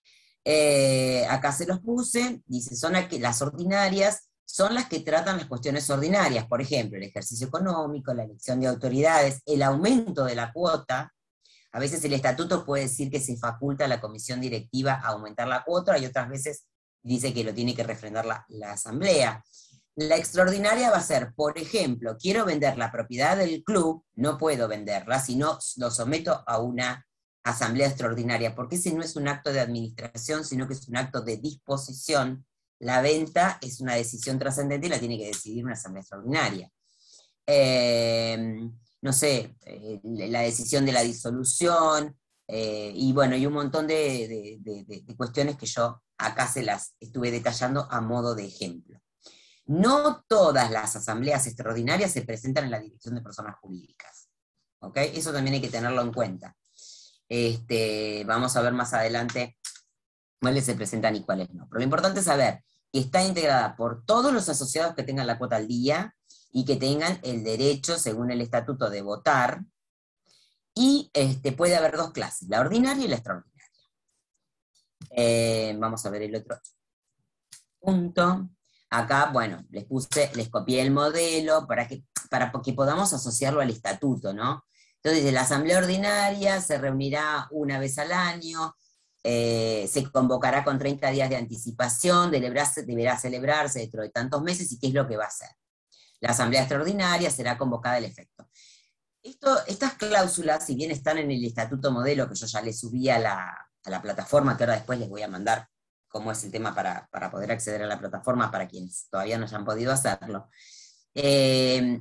Eh, acá se los puse, dice, son aquí, las ordinarias son las que tratan las cuestiones ordinarias, por ejemplo, el ejercicio económico, la elección de autoridades, el aumento de la cuota. A veces el estatuto puede decir que se faculta a la comisión directiva a aumentar la cuota, y otras veces dice que lo tiene que refrendar la, la asamblea. La extraordinaria va a ser, por ejemplo, quiero vender la propiedad del club, no puedo venderla, sino lo someto a una asamblea extraordinaria, porque ese no es un acto de administración, sino que es un acto de disposición. La venta es una decisión trascendente y la tiene que decidir una asamblea extraordinaria. Eh, no sé, eh, la decisión de la disolución, eh, y bueno, y un montón de, de, de, de, de cuestiones que yo acá se las estuve detallando a modo de ejemplo. No todas las asambleas extraordinarias se presentan en la dirección de personas jurídicas. ¿Ok? Eso también hay que tenerlo en cuenta. Este, vamos a ver más adelante cuáles se presentan y cuáles no. Pero lo importante es saber que está integrada por todos los asociados que tengan la cuota al día y que tengan el derecho, según el estatuto, de votar, y este, puede haber dos clases, la ordinaria y la extraordinaria. Eh, vamos a ver el otro punto. Acá, bueno, les puse, les copié el modelo para que, para que podamos asociarlo al estatuto, ¿no? Entonces, la asamblea ordinaria se reunirá una vez al año, eh, se convocará con treinta días de anticipación, celebrarse, deberá celebrarse dentro de tantos meses, y qué es lo que va a hacer. La asamblea extraordinaria será convocada al efecto. Esto, estas cláusulas, si bien están en el estatuto modelo, que yo ya les subí a la, a la plataforma, que ahora después les voy a mandar cómo es el tema para, para poder acceder a la plataforma para quienes todavía no hayan podido hacerlo, eh,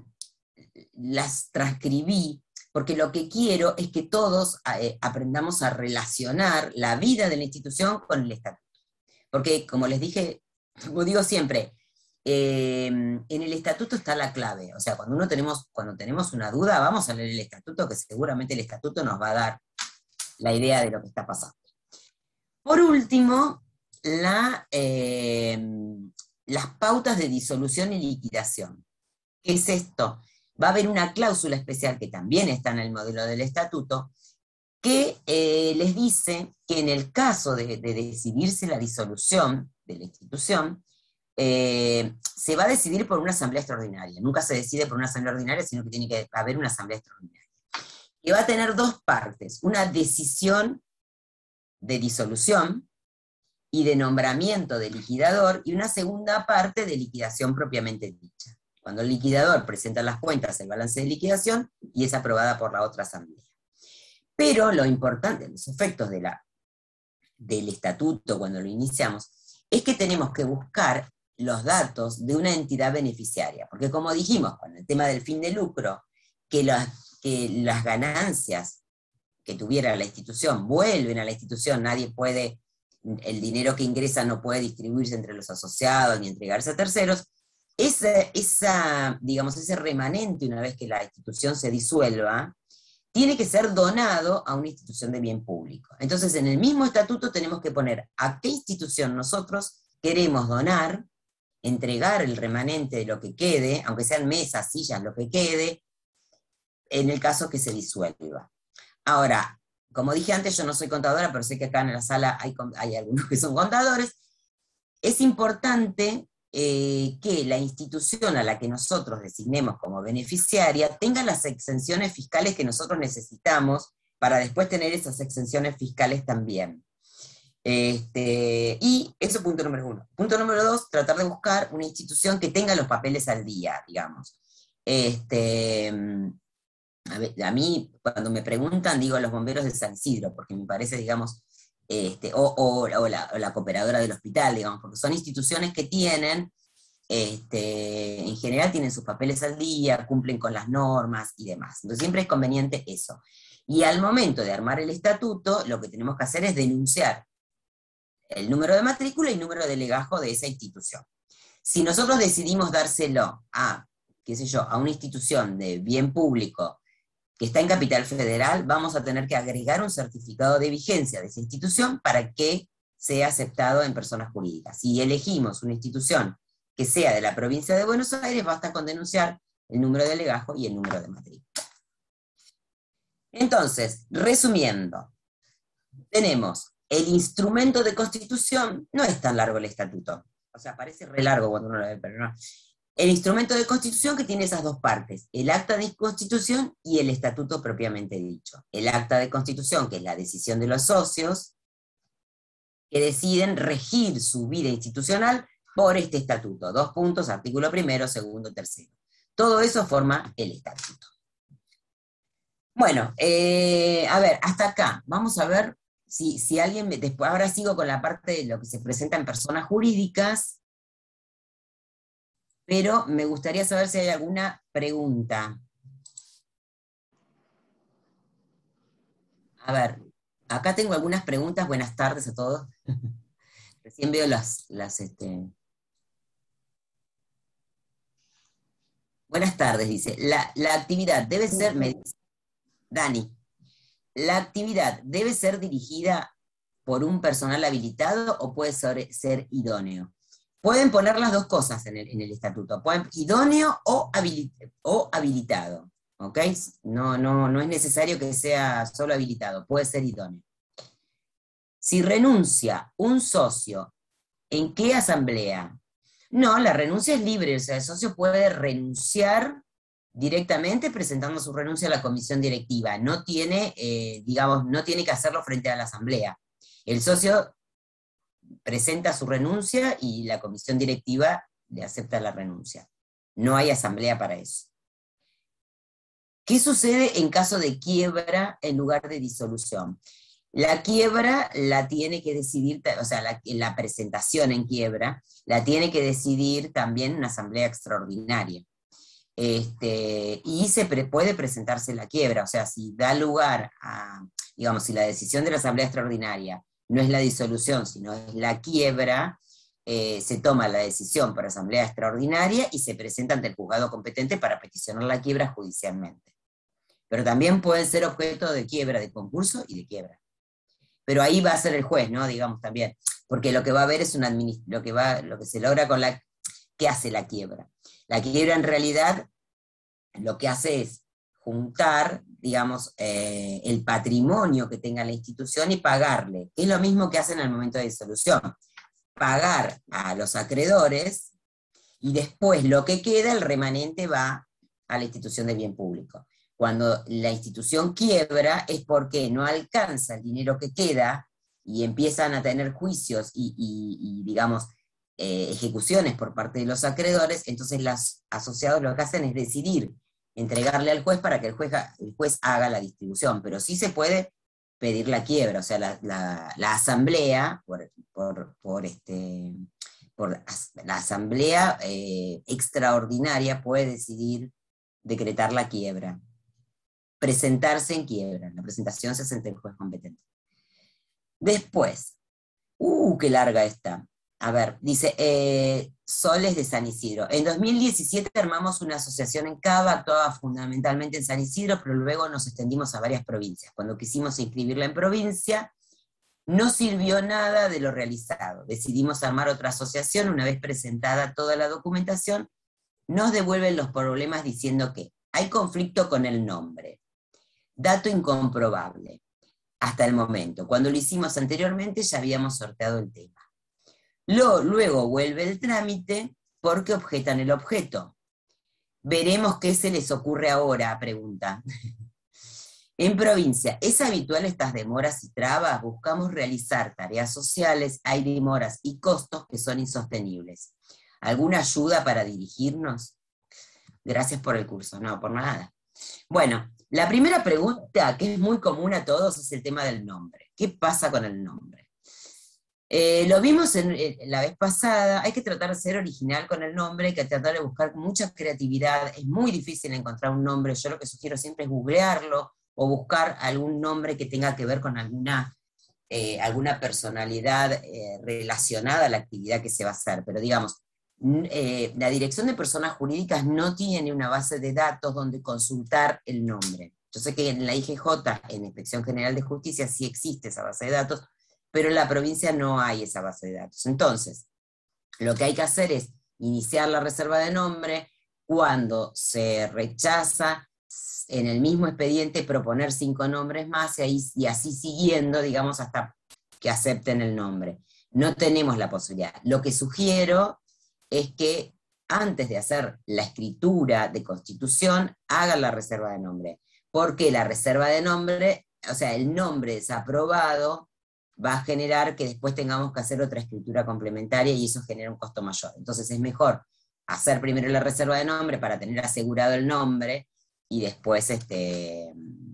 las transcribí, porque lo que quiero es que todos eh, aprendamos a relacionar la vida de la institución con el estatuto. Porque, como les dije, como digo siempre, eh, en el estatuto está la clave. O sea, cuando uno tenemos, cuando tenemos una duda, vamos a leer el estatuto, que seguramente el estatuto nos va a dar la idea de lo que está pasando. Por último, la, eh, las pautas de disolución y liquidación. ¿Qué es esto? Va a haber una cláusula especial que también está en el modelo del estatuto, que eh, les dice que en el caso de, de decidirse la disolución de la institución, eh, se va a decidir por una asamblea extraordinaria. Nunca se decide por una asamblea ordinaria, sino que tiene que haber una asamblea extraordinaria. Que va a tener dos partes, una decisión de disolución y de nombramiento de liquidador, y una segunda parte de liquidación propiamente dicha, cuando el liquidador presenta las cuentas, el balance de liquidación, y es aprobada por la otra asamblea. Pero lo importante, los efectos de la, del estatuto cuando lo iniciamos, es que tenemos que buscar los datos de una entidad beneficiaria, porque como dijimos con el tema del fin de lucro, que las, que las ganancias que tuviera la institución vuelven a la institución, nadie puede, el dinero que ingresa no puede distribuirse entre los asociados ni entregarse a terceros. Esa, esa, digamos, ese remanente, una vez que la institución se disuelva, tiene que ser donado a una institución de bien público. Entonces, en el mismo estatuto tenemos que poner a qué institución nosotros queremos donar, entregar el remanente de lo que quede, aunque sean mesas, sillas, lo que quede, en el caso que se disuelva. Ahora, como dije antes, yo no soy contadora, pero sé que acá en la sala hay, hay algunos que son contadores. Es importante eh, que la institución a la que nosotros designemos como beneficiaria tenga las exenciones fiscales que nosotros necesitamos para después tener esas exenciones fiscales también. Este, y eso punto número uno. Punto número dos, tratar de buscar una institución que tenga los papeles al día, digamos. Este, a, ver, a mí, cuando me preguntan, digo los bomberos de San Isidro, porque me parece, digamos, este, o, o, o, la, o la cooperadora del hospital, digamos, porque son instituciones que tienen, este, en general tienen sus papeles al día, cumplen con las normas y demás. Entonces siempre es conveniente eso. Y al momento de armar el estatuto, lo que tenemos que hacer es denunciar el número de matrícula y número de legajo de esa institución. Si nosotros decidimos dárselo a, qué sé yo, a una institución de bien público que está en Capital Federal, vamos a tener que agregar un certificado de vigencia de esa institución para que sea aceptado en personas jurídicas. Si elegimos una institución que sea de la provincia de Buenos Aires, basta con denunciar el número de legajo y el número de matrícula. Entonces, resumiendo, tenemos el instrumento de constitución, no es tan largo el estatuto, o sea, parece re largo cuando uno lo ve, pero no. El instrumento de constitución que tiene esas dos partes, el acta de constitución y el estatuto propiamente dicho. El acta de constitución, que es la decisión de los socios, que deciden regir su vida institucional por este estatuto. Dos puntos, artículo primero, segundo, tercero. Todo eso forma el estatuto. Bueno, eh, a ver, hasta acá. Vamos a ver si, si alguien, me, después, ahora sigo con la parte de lo que se presenta en personas jurídicas, pero me gustaría saber si hay alguna pregunta. A ver, acá tengo algunas preguntas. Buenas tardes a todos. Recién veo las, las este... Buenas tardes, dice. La, la actividad debe ser, me dice Dani, ¿la actividad debe ser dirigida por un personal habilitado o puede ser, ser idóneo? Pueden poner las dos cosas en el, en el estatuto, pueden, idóneo o, habilit, o habilitado, ¿ok? No, no, no es necesario que sea solo habilitado, puede ser idóneo. Si renuncia un socio, ¿en qué asamblea? No, la renuncia es libre, o sea, el socio puede renunciar directamente presentando su renuncia a la comisión directiva, no tiene, eh, digamos, no tiene que hacerlo frente a la asamblea. El socio presenta su renuncia y la comisión directiva le acepta la renuncia. No hay asamblea para eso. ¿Qué sucede en caso de quiebra en lugar de disolución? La quiebra la tiene que decidir, o sea, la, la presentación en quiebra la tiene que decidir también una asamblea extraordinaria. Este, y se pre, puede presentarse la quiebra, o sea, si da lugar a, digamos, si la decisión de la asamblea extraordinaria no es la disolución, sino es la quiebra, eh, se toma la decisión por asamblea extraordinaria y se presenta ante el juzgado competente para peticionar la quiebra judicialmente. Pero también pueden ser objeto de quiebra, de concurso y de quiebra. Pero ahí va a ser el juez, ¿no? Digamos también, porque lo que va a haber es una lo que va, lo que se logra con la, ¿qué hace la quiebra? La quiebra en realidad lo que hace es juntar, digamos, eh, el patrimonio que tenga la institución y pagarle. Es lo mismo que hacen al momento de disolución. Pagar a los acreedores y después lo que queda, el remanente va a la institución de bien público. Cuando la institución quiebra es porque no alcanza el dinero que queda y empiezan a tener juicios y, y, y digamos, eh, ejecuciones por parte de los acreedores, entonces los asociados lo que hacen es decidir entregarle al juez para que el juez, el juez haga la distribución, pero sí se puede pedir la quiebra, o sea, la, la, la asamblea, por, por, por, este, por la asamblea eh, extraordinaria puede decidir decretar la quiebra, presentarse en quiebra, la presentación se hace ante el juez competente. Después, uh, qué larga está. A ver, dice, eh, Soles de San Isidro. En dos mil diecisiete armamos una asociación en Cava, actuaba fundamentalmente en San Isidro, pero luego nos extendimos a varias provincias. Cuando quisimos inscribirla en provincia, no sirvió nada de lo realizado. Decidimos armar otra asociación, una vez presentada toda la documentación, nos devuelven los problemas diciendo que hay conflicto con el nombre. Dato incomprobable. Hasta el momento. Cuando lo hicimos anteriormente ya habíamos sorteado el tema. Lo, luego vuelve el trámite porque objetan el objeto. Veremos qué se les ocurre ahora, pregunta. En provincia, ¿es habitual estas demoras y trabas? Buscamos realizar tareas sociales, hay demoras y costos que son insostenibles. ¿Alguna ayuda para dirigirnos? Gracias por el curso. No, por nada. Bueno, la primera pregunta, que es muy común a todos, es el tema del nombre. ¿Qué pasa con el nombre? Eh, lo vimos en, en la vez pasada, hay que tratar de ser original con el nombre, hay que tratar de buscar mucha creatividad, es muy difícil encontrar un nombre, yo lo que sugiero siempre es googlearlo, o buscar algún nombre que tenga que ver con alguna, eh, alguna personalidad eh, relacionada a la actividad que se va a hacer, pero digamos, eh, la Dirección de Personas Jurídicas no tiene una base de datos donde consultar el nombre. Yo sé que en la I G J, en la Inspección General de Justicia, sí existe esa base de datos, pero en la provincia no hay esa base de datos. Entonces, lo que hay que hacer es iniciar la reserva de nombre, cuando se rechaza, en el mismo expediente proponer cinco nombres más, y, ahí, y así siguiendo, digamos, hasta que acepten el nombre. No tenemos la posibilidad. Lo que sugiero es que antes de hacer la escritura de constitución, hagan la reserva de nombre. Porque la reserva de nombre, o sea, el nombre desaprobado, va a generar que después tengamos que hacer otra escritura complementaria y eso genera un costo mayor. Entonces es mejor hacer primero la reserva de nombre para tener asegurado el nombre y después, este,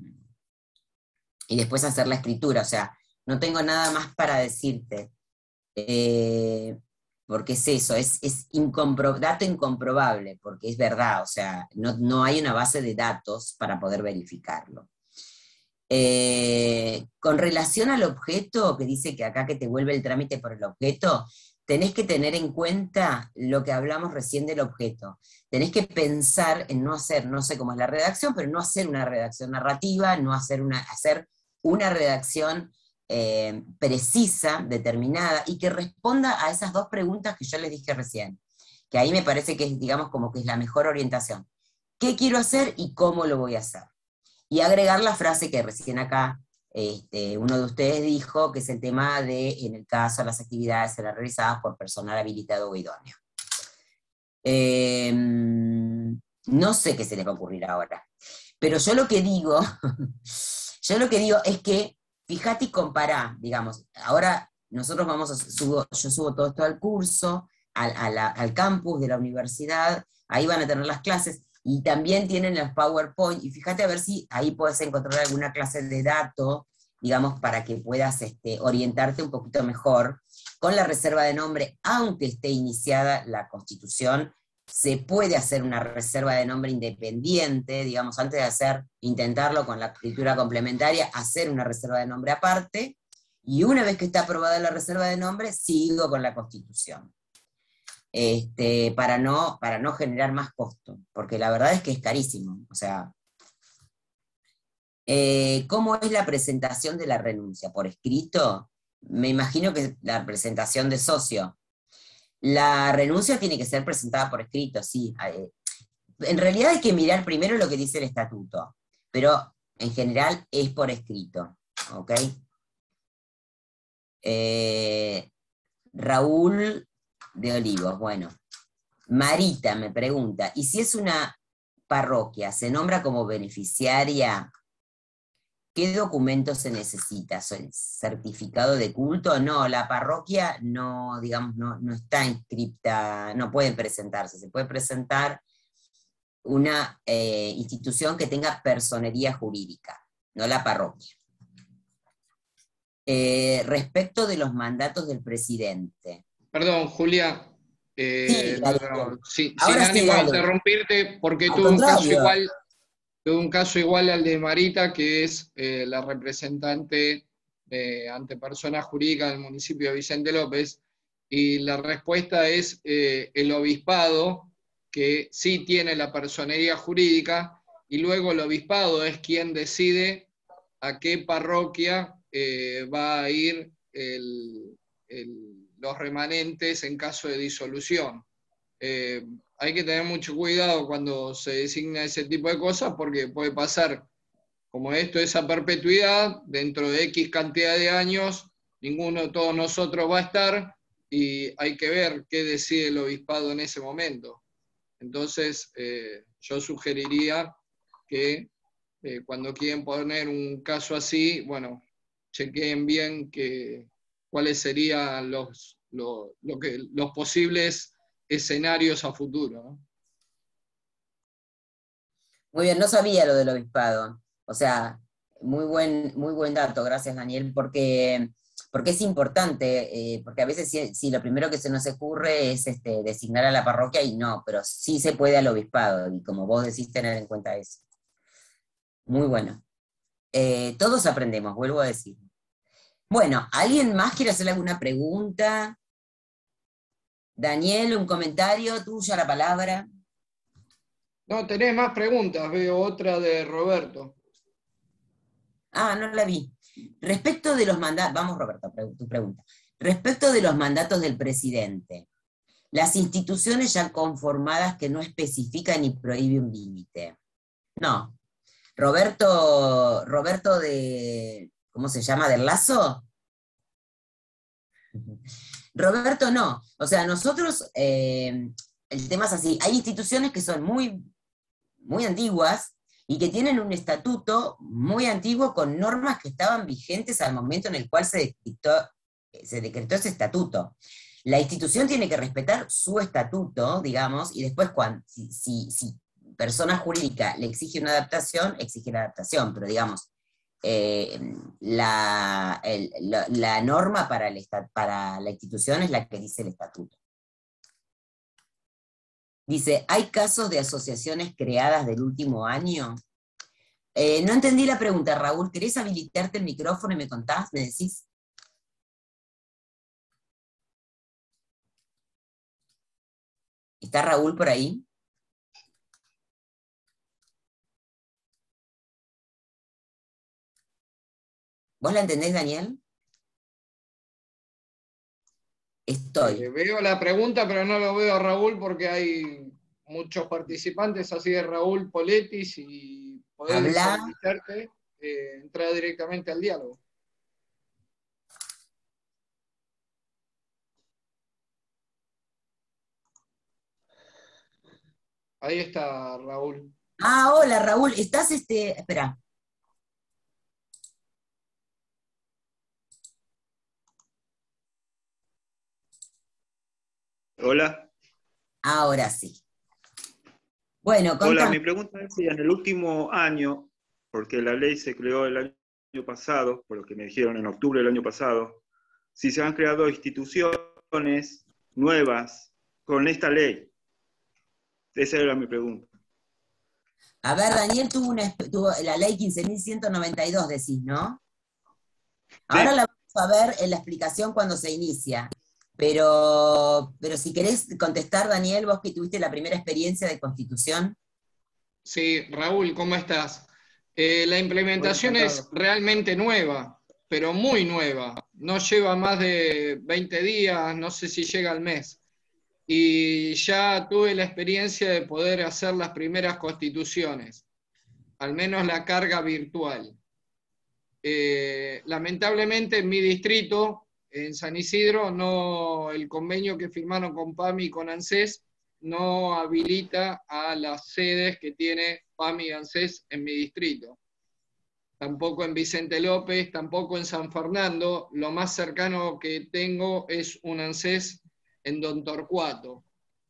y después hacer la escritura. O sea, no tengo nada más para decirte, eh, porque es eso, es, es incompro- dato incomprobable, porque es verdad, o sea, no, no hay una base de datos para poder verificarlo. Eh, con relación al objeto, que dice que acá que te vuelve el trámite por el objeto, tenés que tener en cuenta lo que hablamos recién del objeto. Tenés que pensar en no hacer, no sé cómo es la redacción, pero no hacer una redacción narrativa, no hacer una, hacer una redacción eh, precisa, determinada, y que responda a esas dos preguntas que yo les dije recién. Que ahí me parece que es, digamos, como que es la mejor orientación. ¿Qué quiero hacer y cómo lo voy a hacer? Y agregar la frase que recién acá este, uno de ustedes dijo, que es el tema de, en el caso, las actividades serán realizadas por personal habilitado o idóneo. Eh, no sé qué se les va a ocurrir ahora, pero yo lo que digo, yo lo que digo es que, fíjate y compará, digamos, ahora nosotros vamos a, subo, yo subo todo esto al curso, al, a la, al campus de la universidad, ahí van a tener las clases, y también tienen los PowerPoint, y fíjate a ver si ahí puedes encontrar alguna clase de dato, digamos, para que puedas este, orientarte un poquito mejor. Con la reserva de nombre, aunque esté iniciada la Constitución, se puede hacer una reserva de nombre independiente, digamos, antes de hacer, intentarlo con la escritura complementaria, hacer una reserva de nombre aparte, y una vez que está aprobada la reserva de nombre, sigo con la Constitución. Este, para, no, para no generar más costo, porque la verdad es que es carísimo. O sea, eh, ¿cómo es la presentación de la renuncia? ¿Por escrito? Me imagino que la presentación de socio. La renuncia tiene que ser presentada por escrito, sí. En realidad hay que mirar primero lo que dice el estatuto, pero en general es por escrito, ¿ok? Eh, Raúl de Olivos, bueno. Marita me pregunta, ¿y si es una parroquia, se nombra como beneficiaria? ¿Qué documentos se necesita? ¿Certificado de culto? No, la parroquia no, digamos, no, no está inscripta, no puede presentarse, se puede presentar una eh, institución que tenga personería jurídica, no la parroquia. Eh, respecto de los mandatos del presidente. Perdón, Julia, eh, Sí, no, dale, no, sin, sin ahora sí, ánimo de dale. interrumpirte, porque Al tuve un caso contrario. igual, tuve un caso igual al de Marita, que es eh, la representante eh, ante persona jurídica del municipio de Vicente López, y la respuesta es eh, el obispado, que sí tiene la personería jurídica, y luego el obispado es quien decide a qué parroquia eh, va a ir el, el, los remanentes en caso de disolución. Eh, hay que tener mucho cuidado cuando se designa ese tipo de cosas, porque puede pasar, como esto es a perpetuidad, dentro de X cantidad de años, ninguno de todos nosotros va a estar, y hay que ver qué decide el obispado en ese momento. Entonces, eh, yo sugeriría que eh, cuando quieren poner un caso así, bueno, chequeen bien que, cuáles serían los, lo, lo que, los posibles escenarios a futuro, ¿no? Muy bien, no sabía lo del obispado. O sea, muy buen, muy buen dato, gracias Daniel, porque, porque es importante, eh, porque a veces si, si, lo primero que se nos ocurre es este, designar a la parroquia, y no, pero sí se puede al obispado, y como vos decís, tener en cuenta eso. Muy bueno. Eh, todos aprendemos, vuelvo a decir. Bueno, ¿alguien más quiere hacerle alguna pregunta? Daniel, un comentario, tuya la palabra. No, tenés más preguntas, veo otra de Roberto. Ah, no la vi. Respecto de los mandatos, vamos Roberto, tu pregunta. Respecto de los mandatos del presidente, las instituciones ya conformadas que no especifican ni prohíben un límite. No. Roberto, Roberto de, ¿cómo se llama? ¿Del Lazo? Roberto no. O sea, nosotros, eh, el tema es así, hay instituciones que son muy, muy antiguas, y que tienen un estatuto muy antiguo con normas que estaban vigentes al momento en el cual se decretó, se decretó ese estatuto. La institución tiene que respetar su estatuto, digamos, y después cuando, si, si, si persona jurídica le exige una adaptación, exige la adaptación, pero digamos, eh, la, el, la, la norma para, el, para la institución es la que dice el estatuto. Dice, ¿hay casos de asociaciones creadas del último año? Eh, no entendí la pregunta, Raúl. ¿Querés habilitarte el micrófono y me contás? ¿Me decís? ¿Está Raúl por ahí? ¿Vos la entendés, Daniel? Estoy. Eh, veo la pregunta, pero no lo veo a Raúl porque hay muchos participantes, así de Raúl Poletti, si podés Habla. deshabilitarte, eh, entrar directamente al diálogo. Ahí está Raúl. Ah, hola Raúl, estás este. Espera. Hola. Ahora sí. Bueno, contame. Hola, mi pregunta es si en el último año, porque la ley se creó el año pasado, por lo que me dijeron en octubre del año pasado, si se han creado instituciones nuevas con esta ley. Esa era mi pregunta. A ver, Daniel tuvo, una, tuvo la ley quince mil ciento noventa y dos, decís, ¿no? Ahora Sí. la vamos a ver en la explicación cuando se inicia. Pero, pero si querés contestar, Daniel, vos que tuviste la primera experiencia de constitución. Sí, Raúl, ¿cómo estás? Eh, la implementación Bueno, es realmente nueva, pero muy nueva. No lleva más de veinte días, no sé si llega al mes. Y ya tuve la experiencia de poder hacer las primeras constituciones, al menos la carga virtual. Eh, lamentablemente en mi distrito, en San Isidro, no, el convenio que firmaron con PAMI y con ANSES no habilita a las sedes que tiene PAMI y ANSES en mi distrito. Tampoco en Vicente López, tampoco en San Fernando. Lo más cercano que tengo es un ANSES en Don Torcuato.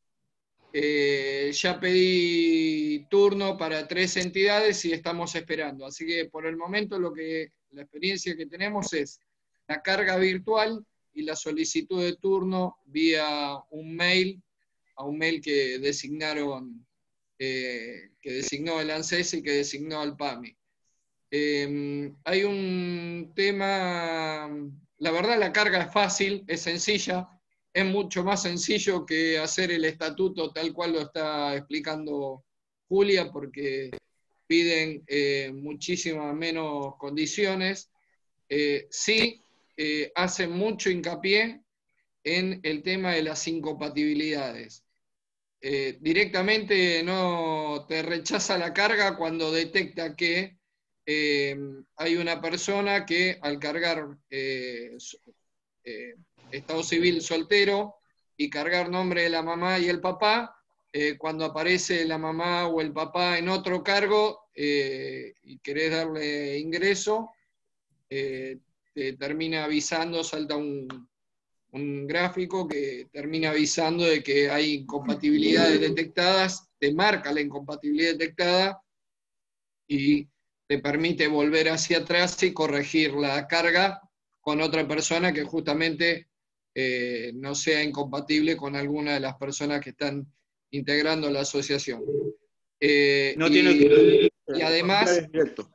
Eh, ya pedí turno para tres entidades y estamos esperando. Así que por el momento lo que, la experiencia que tenemos es la carga virtual y la solicitud de turno vía un mail, a un mail que designaron, eh, que designó el ANSES y que designó al PAMI. Eh, hay un tema, la verdad la carga es fácil, es sencilla, es mucho más sencillo que hacer el estatuto tal cual lo está explicando Julia, porque piden eh, muchísimas menos condiciones. Eh, sí, eh, hacen mucho hincapié en el tema de las incompatibilidades. Eh, directamente no te rechaza la carga cuando detecta que eh, hay una persona que al cargar eh, eh, estado civil soltero y cargar nombre de la mamá y el papá, eh, cuando aparece la mamá o el papá en otro cargo eh, y querés darle ingreso, eh, te termina avisando, salta un, un gráfico que termina avisando de que hay incompatibilidades detectadas, te marca la incompatibilidad detectada y te permite volver hacia atrás y corregir la carga con otra persona que justamente eh, no sea incompatible con alguna de las personas que están integrando la asociación. Eh, No y, tiene que... y además,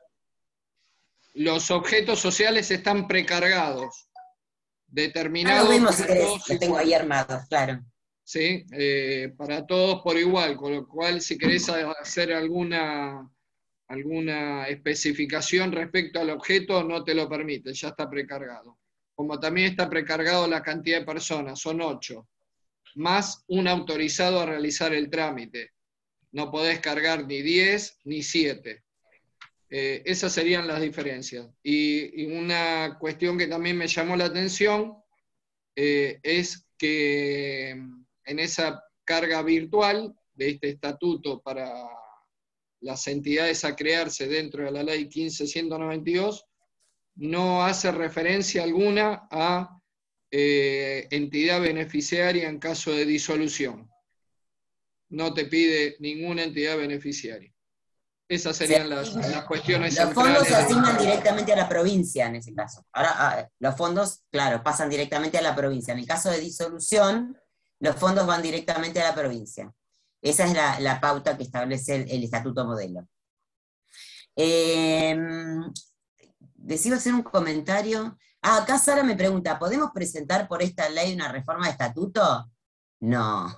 los objetos sociales están precargados, determinados. Ah, lo vemos si querés, los tengo ahí armados, claro. ¿Sí? Eh, para todos por igual, con lo cual si querés hacer alguna, alguna especificación respecto al objeto, no te lo permite, ya está precargado. Como también está precargado la cantidad de personas, son ocho, más un autorizado a realizar el trámite. No podés cargar ni diez ni siete. Eh, esas serían las diferencias. Y, y una cuestión que también me llamó la atención eh, es que en esa carga virtual de este estatuto para las entidades a crearse dentro de la ley quince mil ciento noventa y dos, no hace referencia alguna a eh, entidad beneficiaria en caso de disolución. No te pide ninguna entidad beneficiaria. Esas serían las, las cuestiones Los centrales. fondos se asignan directamente a la provincia en ese caso. Ahora, ah, los fondos, claro, pasan directamente a la provincia. En el caso de disolución, los fondos van directamente a la provincia. Esa es la, la pauta que establece el, el estatuto modelo. Eh, les iba a hacer un comentario. Ah, acá Sara me pregunta, ¿podemos presentar por esta ley una reforma de estatuto? No.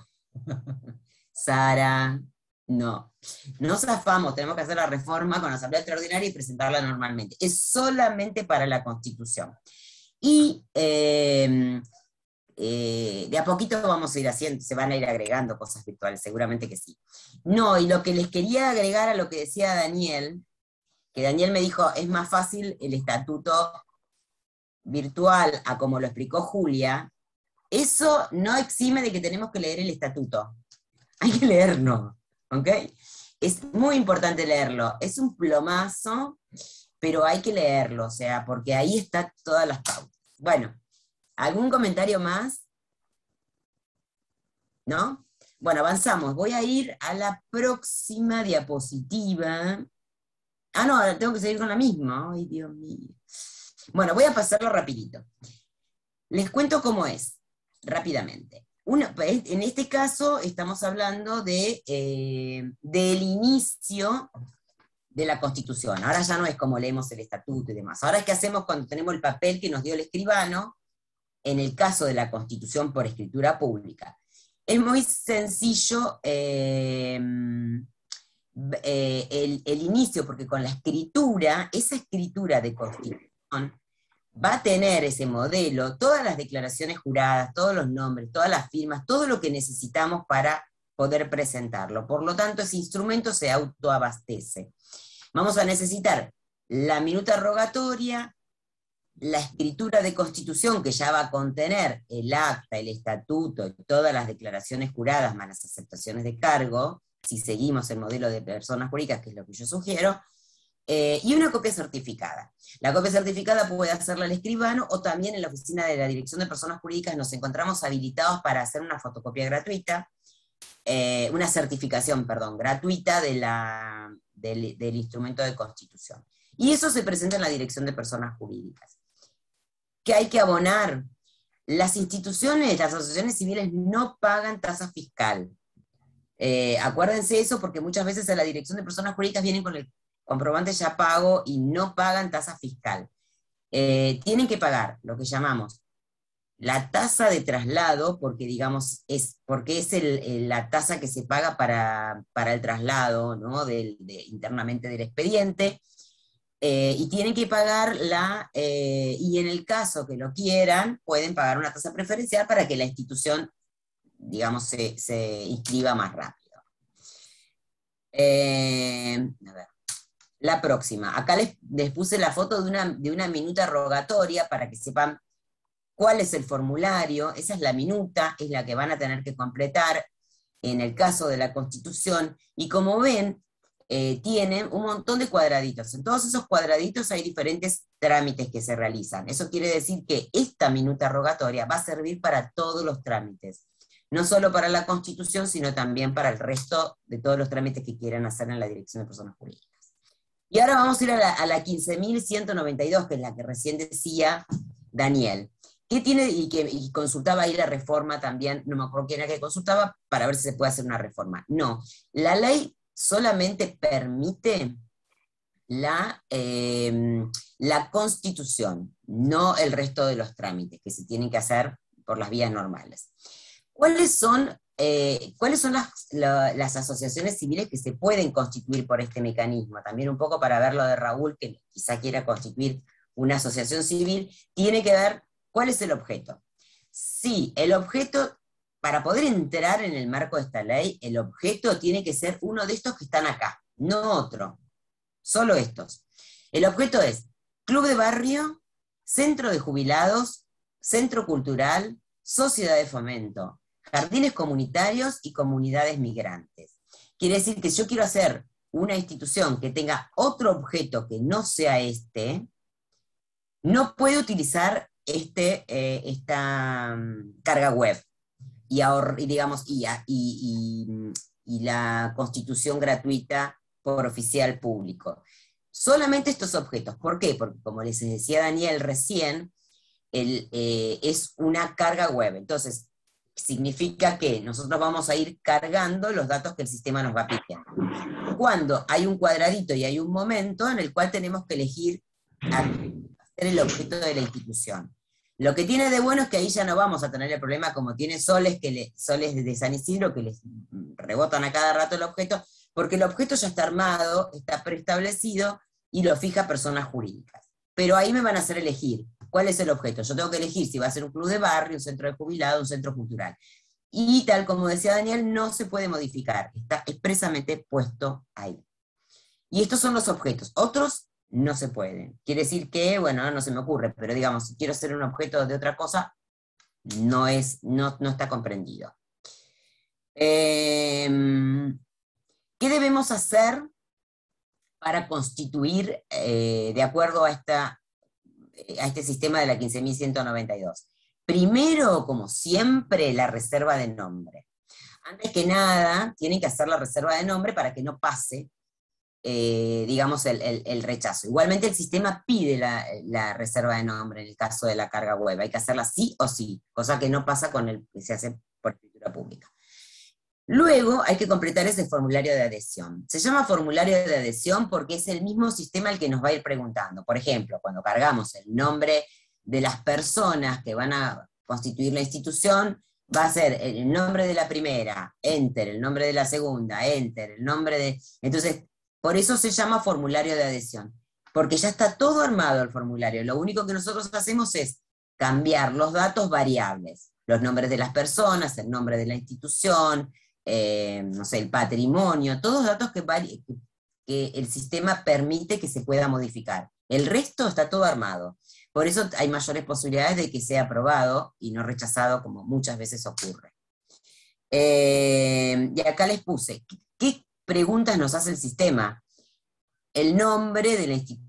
Sara, no. No zafamos, tenemos que hacer la reforma con la asamblea extraordinaria y presentarla normalmente. Es solamente para la Constitución. Y eh, eh, de a poquito vamos a ir haciendo, se van a ir agregando cosas virtuales, seguramente que sí. No, y lo que les quería agregar a lo que decía Daniel, que Daniel me dijo, es más fácil el estatuto virtual a como lo explicó Julia, eso no exime de que tenemos que leer el estatuto. Hay que leerlo, ¿ok? Es muy importante leerlo. Es un plomazo, pero hay que leerlo, o sea, porque ahí están todas las pautas. Bueno, ¿algún comentario más? ¿No? Bueno, avanzamos. Voy a ir a la próxima diapositiva. Ah, no, ahora tengo que seguir con la misma. Ay, Dios mío. Bueno, voy a pasarlo rapidito. Les cuento cómo es, rápidamente. Una, en este caso estamos hablando de, eh, del inicio de la Constitución. Ahora ya no es como leemos el estatuto y demás. Ahora es qué hacemos cuando tenemos el papel que nos dio el escribano, en el caso de la Constitución por escritura pública. Es muy sencillo eh, eh, el, el inicio, porque con la escritura, esa escritura de Constitución, va a tener ese modelo, todas las declaraciones juradas, todos los nombres, todas las firmas, todo lo que necesitamos para poder presentarlo. Por lo tanto, ese instrumento se autoabastece. Vamos a necesitar la minuta rogatoria, la escritura de Constitución, que ya va a contener el acta, el estatuto, y todas las declaraciones juradas, más las aceptaciones de cargo, si seguimos el modelo de personas jurídicas, que es lo que yo sugiero, Eh, y una copia certificada. La copia certificada puede hacerla el escribano, o también en la oficina de la Dirección de Personas Jurídicas nos encontramos habilitados para hacer una fotocopia gratuita, eh, una certificación, perdón, gratuita de la, del, del instrumento de Constitución. Y eso se presenta en la Dirección de Personas Jurídicas. ¿Qué hay que abonar? Las instituciones, las asociaciones civiles no pagan tasa fiscal. Eh, acuérdense eso, porque muchas veces a la Dirección de Personas Jurídicas vienen con el comprobante ya pago y no pagan tasa fiscal. Eh, tienen que pagar lo que llamamos la tasa de traslado, porque digamos, es, porque es el, el, la tasa que se paga para, para el traslado, ¿no? del, de, internamente del expediente, eh, y tienen que pagar la, eh, y en el caso que lo quieran, pueden pagar una tasa preferencial para que la institución, digamos, se, se inscriba más rápido. Eh, a ver. La próxima. Acá les, les puse la foto de una, de una minuta rogatoria para que sepan cuál es el formulario. Esa es la minuta, es la que van a tener que completar en el caso de la Constitución. Y como ven, eh, tienen un montón de cuadraditos. En todos esos cuadraditos hay diferentes trámites que se realizan. Eso quiere decir que esta minuta rogatoria va a servir para todos los trámites. No solo para la Constitución, sino también para el resto de todos los trámites que quieran hacer en la Dirección de Personas Jurídicas. Y ahora vamos a ir a la, a la quince mil ciento noventa y dos, que es la que recién decía Daniel. ¿Qué tiene? Y que y consultaba ahí la reforma también, no me acuerdo quién era que consultaba, para ver si se puede hacer una reforma. No, la ley solamente permite la, eh, la Constitución, no el resto de los trámites que se tienen que hacer por las vías normales. ¿Cuáles son... Eh, ¿Cuáles son las, la, las asociaciones civiles que se pueden constituir por este mecanismo? También un poco para ver lo de Raúl, que quizá quiera constituir una asociación civil, tiene que ver cuál es el objeto. Sí, el objeto, para poder entrar en el marco de esta ley, el objeto tiene que ser uno de estos que están acá, no otro, solo estos. El objeto es club de barrio, centro de jubilados, centro cultural, sociedad de fomento, jardines comunitarios y comunidades migrantes. Quiere decir que si yo quiero hacer una institución que tenga otro objeto que no sea este, no puede utilizar este, eh, esta um, carga web y, ahor y, digamos, y, y, y, y la constitución gratuita por oficial público. Solamente estos objetos. ¿Por qué? Porque como les decía Daniel recién, el, eh, es una carga web. Entonces, significa que nosotros vamos a ir cargando los datos que el sistema nos va pidiendo. Cuando hay un cuadradito y hay un momento en el cual tenemos que elegir hacer el objeto de la institución. Lo que tiene de bueno es que ahí ya no vamos a tener el problema como tiene Soles, que le, Soles de San Isidro, que les rebotan a cada rato el objeto, porque el objeto ya está armado, está preestablecido, y lo fija personas jurídicas. Pero ahí me van a hacer elegir cuál es el objeto. Yo tengo que elegir si va a ser un club de barrio, un centro de jubilados, un centro cultural. Y tal como decía Daniel, no se puede modificar, está expresamente puesto ahí. Y estos son los objetos. Otros no se pueden. Quiere decir que, bueno, no se me ocurre, pero digamos, si quiero ser un objeto de otra cosa, no, es, no, no está comprendido. Eh, ¿Qué debemos hacer para constituir, eh, de acuerdo a, esta, a este sistema de la quince mil ciento noventa y dos? Primero, como siempre, la reserva de nombre. Antes que nada, tienen que hacer la reserva de nombre para que no pase, eh, digamos, el, el, el rechazo. Igualmente el sistema pide la, la reserva de nombre en el caso de la carga web. Hay que hacerla sí o sí, cosa que no pasa con el que se hace por escritura pública. Luego hay que completar ese formulario de adhesión. Se llama formulario de adhesión porque es el mismo sistema el que nos va a ir preguntando. Por ejemplo, cuando cargamos el nombre de las personas que van a constituir la institución, va a ser el nombre de la primera, enter, el nombre de la segunda, enter, el nombre de... Entonces, por eso se llama formulario de adhesión, porque ya está todo armado el formulario. Lo único que nosotros hacemos es cambiar los datos variables, los nombres de las personas, el nombre de la institución, eh, no sé, el patrimonio, todos datos que, que el sistema permite que se pueda modificar. El resto está todo armado. Por eso hay mayores posibilidades de que sea aprobado y no rechazado, como muchas veces ocurre. Eh, y acá les puse, ¿qué preguntas nos hace el sistema? El nombre de la institución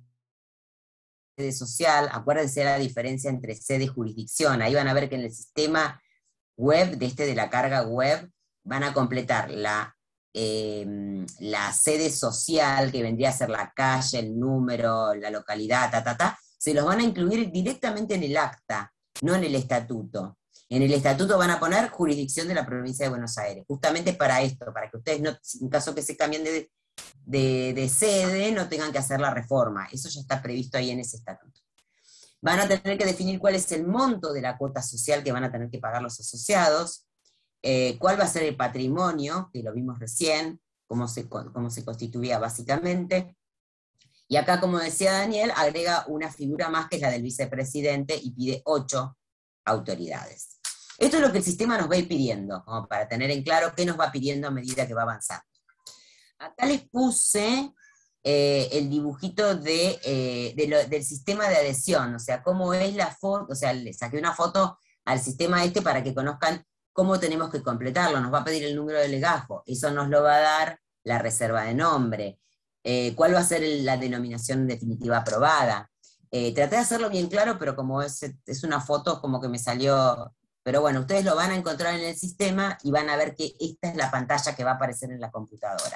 social, acuérdense la diferencia entre sede y jurisdicción, ahí van a ver que en el sistema web, de este de la carga web, van a completar la, eh, la sede social, que vendría a ser la calle, el número, la localidad, ta, ta, ta, se los van a incluir directamente en el acta, no en el estatuto. En el estatuto van a poner jurisdicción de la provincia de Buenos Aires, justamente para esto, para que ustedes, no, en caso que se cambien de, de, de sede, no tengan que hacer la reforma. Eso ya está previsto ahí en ese estatuto. Van a tener que definir cuál es el monto de la cuota social que van a tener que pagar los asociados, eh, cuál va a ser el patrimonio, que lo vimos recién, cómo se, cómo se constituía básicamente. Y acá, como decía Daniel, agrega una figura más que es la del vicepresidente y pide ocho autoridades. Esto es lo que el sistema nos va a ir pidiendo, como para tener en claro qué nos va pidiendo a medida que va avanzando. Acá les puse eh, el dibujito de, eh, de lo, del sistema de adhesión, o sea, cómo es la foto, o sea, le saqué una foto al sistema este para que conozcan cómo tenemos que completarlo. Nos va a pedir el número de legajo, eso nos lo va a dar la reserva de nombre. Eh, ¿Cuál va a ser el, la denominación definitiva aprobada? Eh, traté de hacerlo bien claro, pero como es, es una foto como que me salió... Pero bueno, ustedes lo van a encontrar en el sistema y van a ver que esta es la pantalla que va a aparecer en la computadora.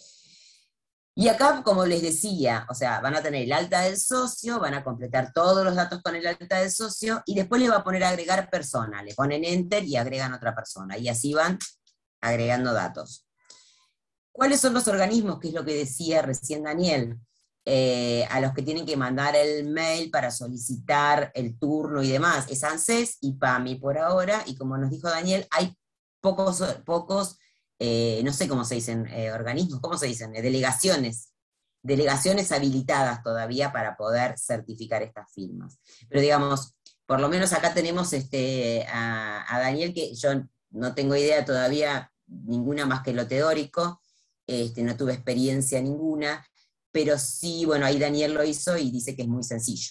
Y acá, como les decía, o sea, van a tener el alta del socio, van a completar todos los datos con el alta del socio, y después le va a poner a agregar persona, le ponen enter y agregan otra persona, y así van agregando datos. ¿Cuáles son los organismos? Que es lo que decía recién Daniel, eh, a los que tienen que mandar el mail para solicitar el turno y demás. Es ANSES y PAMI por ahora, y como nos dijo Daniel, hay pocos, pocos eh, no sé cómo se dicen, eh, organismos, ¿cómo se dicen? Eh, delegaciones, delegaciones habilitadas todavía para poder certificar estas firmas. Pero digamos, por lo menos acá tenemos este, a, a Daniel, que yo no tengo idea todavía, ninguna más que lo teórico, este, no tuve experiencia ninguna, pero sí, bueno, ahí Daniel lo hizo y dice que es muy sencillo.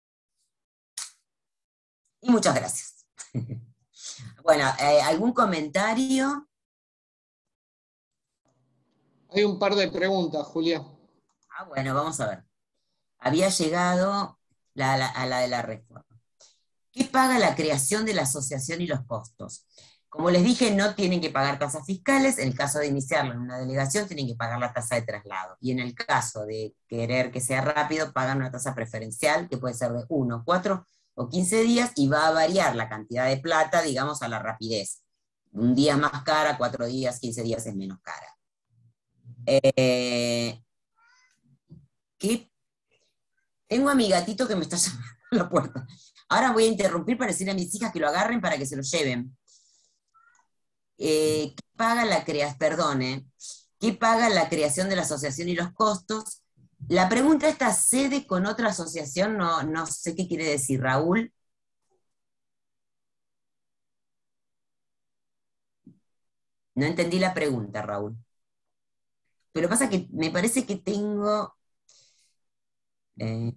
Y muchas gracias. Bueno, eh, ¿algún comentario? Hay un par de preguntas, Julia. Ah, bueno, vamos a ver. Había llegado la, la, a la de la reforma. ¿Qué paga la creación de la asociación y los costos? Como les dije, no tienen que pagar tasas fiscales. En el caso de iniciarlo en una delegación, tienen que pagar la tasa de traslado. Y en el caso de querer que sea rápido, pagan una tasa preferencial, que puede ser de uno, cuatro o quince días, y va a variar la cantidad de plata, digamos, a la rapidez. Un día es más cara, cuatro días, quince días es menos cara. Eh, ¿qué? Tengo a mi gatito que me está llamando a la puerta. Ahora voy a interrumpir para decirle a mis hijas que lo agarren para que se lo lleven. Eh, ¿Qué paga la creación? Perdone. ¿Qué paga la creación de la asociación y los costos? La pregunta esta, ¿cede con otra asociación? No, no sé qué quiere decir, Raúl. No entendí la pregunta, Raúl. Pero pasa que me parece que tengo... Eh,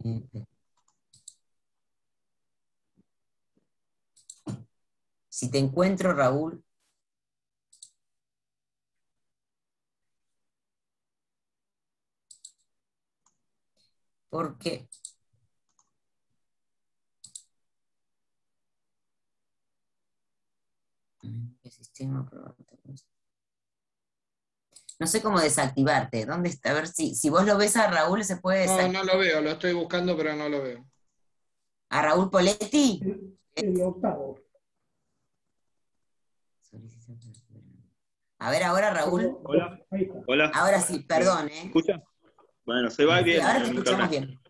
si te encuentro, Raúl... Porque... ¿Qué sistema? No sé cómo desactivarte. ¿Dónde está? A ver si, si vos lo ves a Raúl, se puede desactivar. No, no lo veo, lo estoy buscando, pero no lo veo. ¿A Raúl Poletti? El octavo. A ver ahora, Raúl. Hola. Hola. Ahora sí, perdón, ¿eh? ¿Escucha? Bueno, se va Sí, bien. ahora en te el escuchamos internet. bien.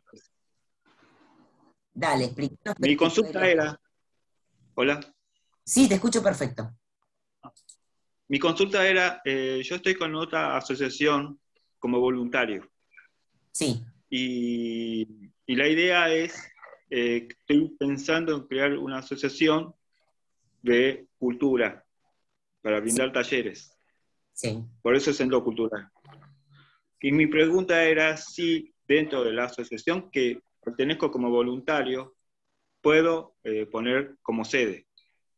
Dale, explícanos. Mi consulta era... Hola. Sí, te escucho perfecto. Mi consulta era, eh, yo estoy con otra asociación como voluntario. Sí. Y, y la idea es, eh, estoy pensando en crear una asociación de cultura para brindar Sí. talleres. Sí. Por eso es Centro Cultural. Y mi pregunta era si dentro de la asociación que pertenezco como voluntario, puedo eh, poner como sede.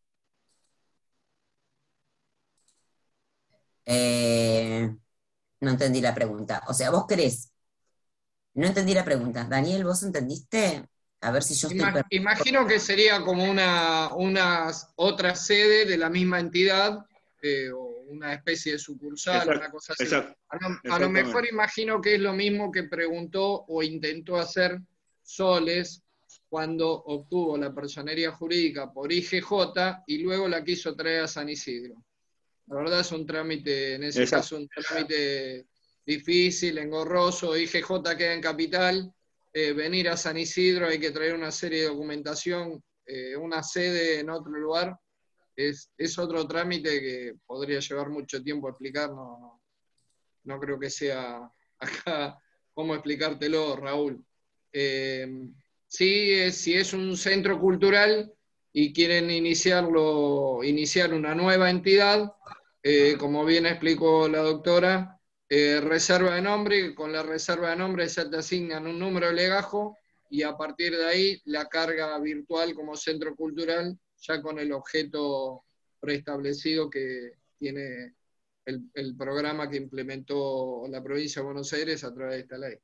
Eh, no entendí la pregunta. O sea, vos querés. No entendí la pregunta. Daniel, ¿vos entendiste? A ver si yo estoy... Ima- Imagino que sería como una, una otra sede de la misma entidad, eh, o una especie de sucursal, Exacto, una cosa así. exacto, A lo, a lo exactamente. mejor imagino que es lo mismo que preguntó o intentó hacer Soles cuando obtuvo la personería jurídica por I G J y luego la quiso traer a San Isidro. La verdad es un trámite, en ese Exacto. caso, un trámite difícil, engorroso. I G J queda en Capital. Eh, venir a San Isidro hay que traer una serie de documentación, eh, una sede en otro lugar. Es, es otro trámite que podría llevar mucho tiempo explicar. No, no, no creo que sea acá cómo explicártelo, Raúl. Eh, sí, es, si es un centro cultural y quieren iniciarlo, iniciar una nueva entidad, eh, como bien explicó la doctora, eh, reserva de nombre, con la reserva de nombre se te asignan un número de legajo y a partir de ahí la carga virtual como centro cultural, ya con el objeto preestablecido que tiene el, el programa que implementó la provincia de Buenos Aires a través de esta ley.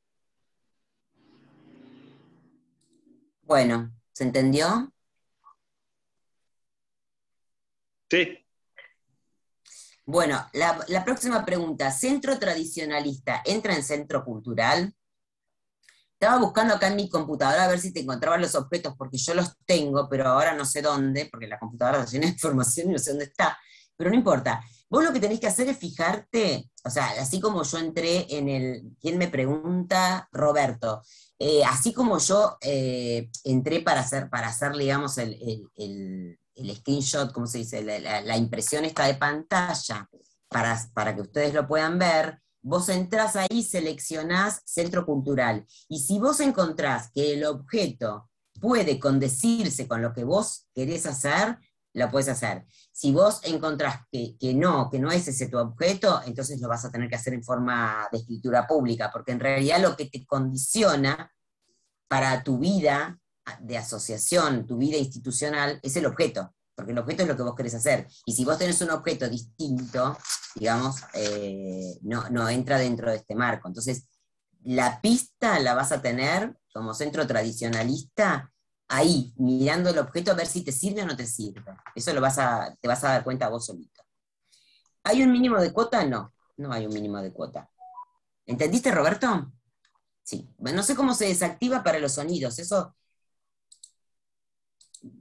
Bueno, ¿se entendió? Sí. Bueno, la, la próxima pregunta. ¿Centro tradicionalista entra en centro cultural? Estaba buscando acá en mi computadora a ver si te encontraba los objetos, porque yo los tengo, pero ahora no sé dónde, porque la computadora está llena de información y no sé dónde está. Pero no importa. Vos lo que tenés que hacer es fijarte, o sea, así como yo entré en el, ¿quién me pregunta? Roberto. Eh, así como yo eh, entré para hacer, para hacer, digamos, el, el, el, el screenshot, ¿cómo se dice? La, la, la impresión esta de pantalla, para, para que ustedes lo puedan ver, vos entrás ahí, seleccionás Centro Cultural, y si vos encontrás que el objeto puede condecirse con lo que vos querés hacer, lo puedes hacer. Si vos encontrás que, que no, que no es ese tu objeto, entonces lo vas a tener que hacer en forma de escritura pública, porque en realidad lo que te condiciona para tu vida de asociación, tu vida institucional, es el objeto, porque el objeto es lo que vos querés hacer. Y si vos tenés un objeto distinto, digamos, eh, no, no entra dentro de este marco. Entonces, la pista la vas a tener como centro tradicionalista ahí, mirando el objeto a ver si te sirve o no te sirve. Eso lo vas a, te vas a dar cuenta vos solito. ¿Hay un mínimo de cuota? No, no hay un mínimo de cuota. ¿Entendiste, Roberto? Sí. No sé cómo se desactiva para los sonidos, eso...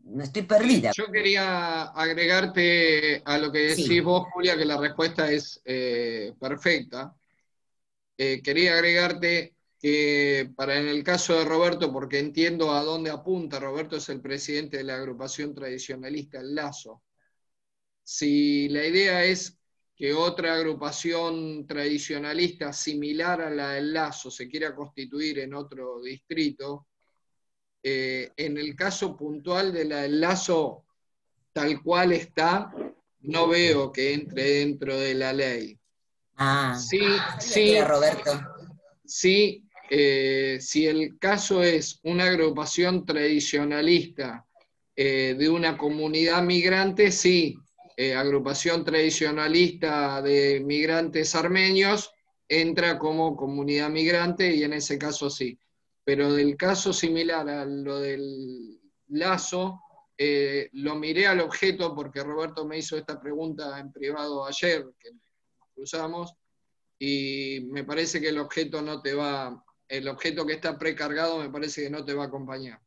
no estoy perdida. Yo quería agregarte a lo que decís Sí. vos, Julia, que la respuesta es eh, perfecta. Eh, quería agregarte que para en el caso de Roberto, porque entiendo a dónde apunta, Roberto es el presidente de la agrupación tradicionalista El Lazo. Si la idea es que otra agrupación tradicionalista similar a la del Lazo se quiera constituir en otro distrito, eh, en el caso puntual de la del Lazo, tal cual está, no veo que entre dentro de la ley. Ah, Sí, sí, sí, Roberto. sí, eh, si el caso es una agrupación tradicionalista eh, de una comunidad migrante, sí, eh, agrupación tradicionalista de migrantes armenios entra como comunidad migrante y en ese caso sí. Pero del caso similar a lo del Lazo, eh, lo miré al objeto porque Roberto me hizo esta pregunta en privado ayer, que nos cruzamos, y me parece que el objeto no te va, el objeto que está precargado me parece que no te va a acompañar.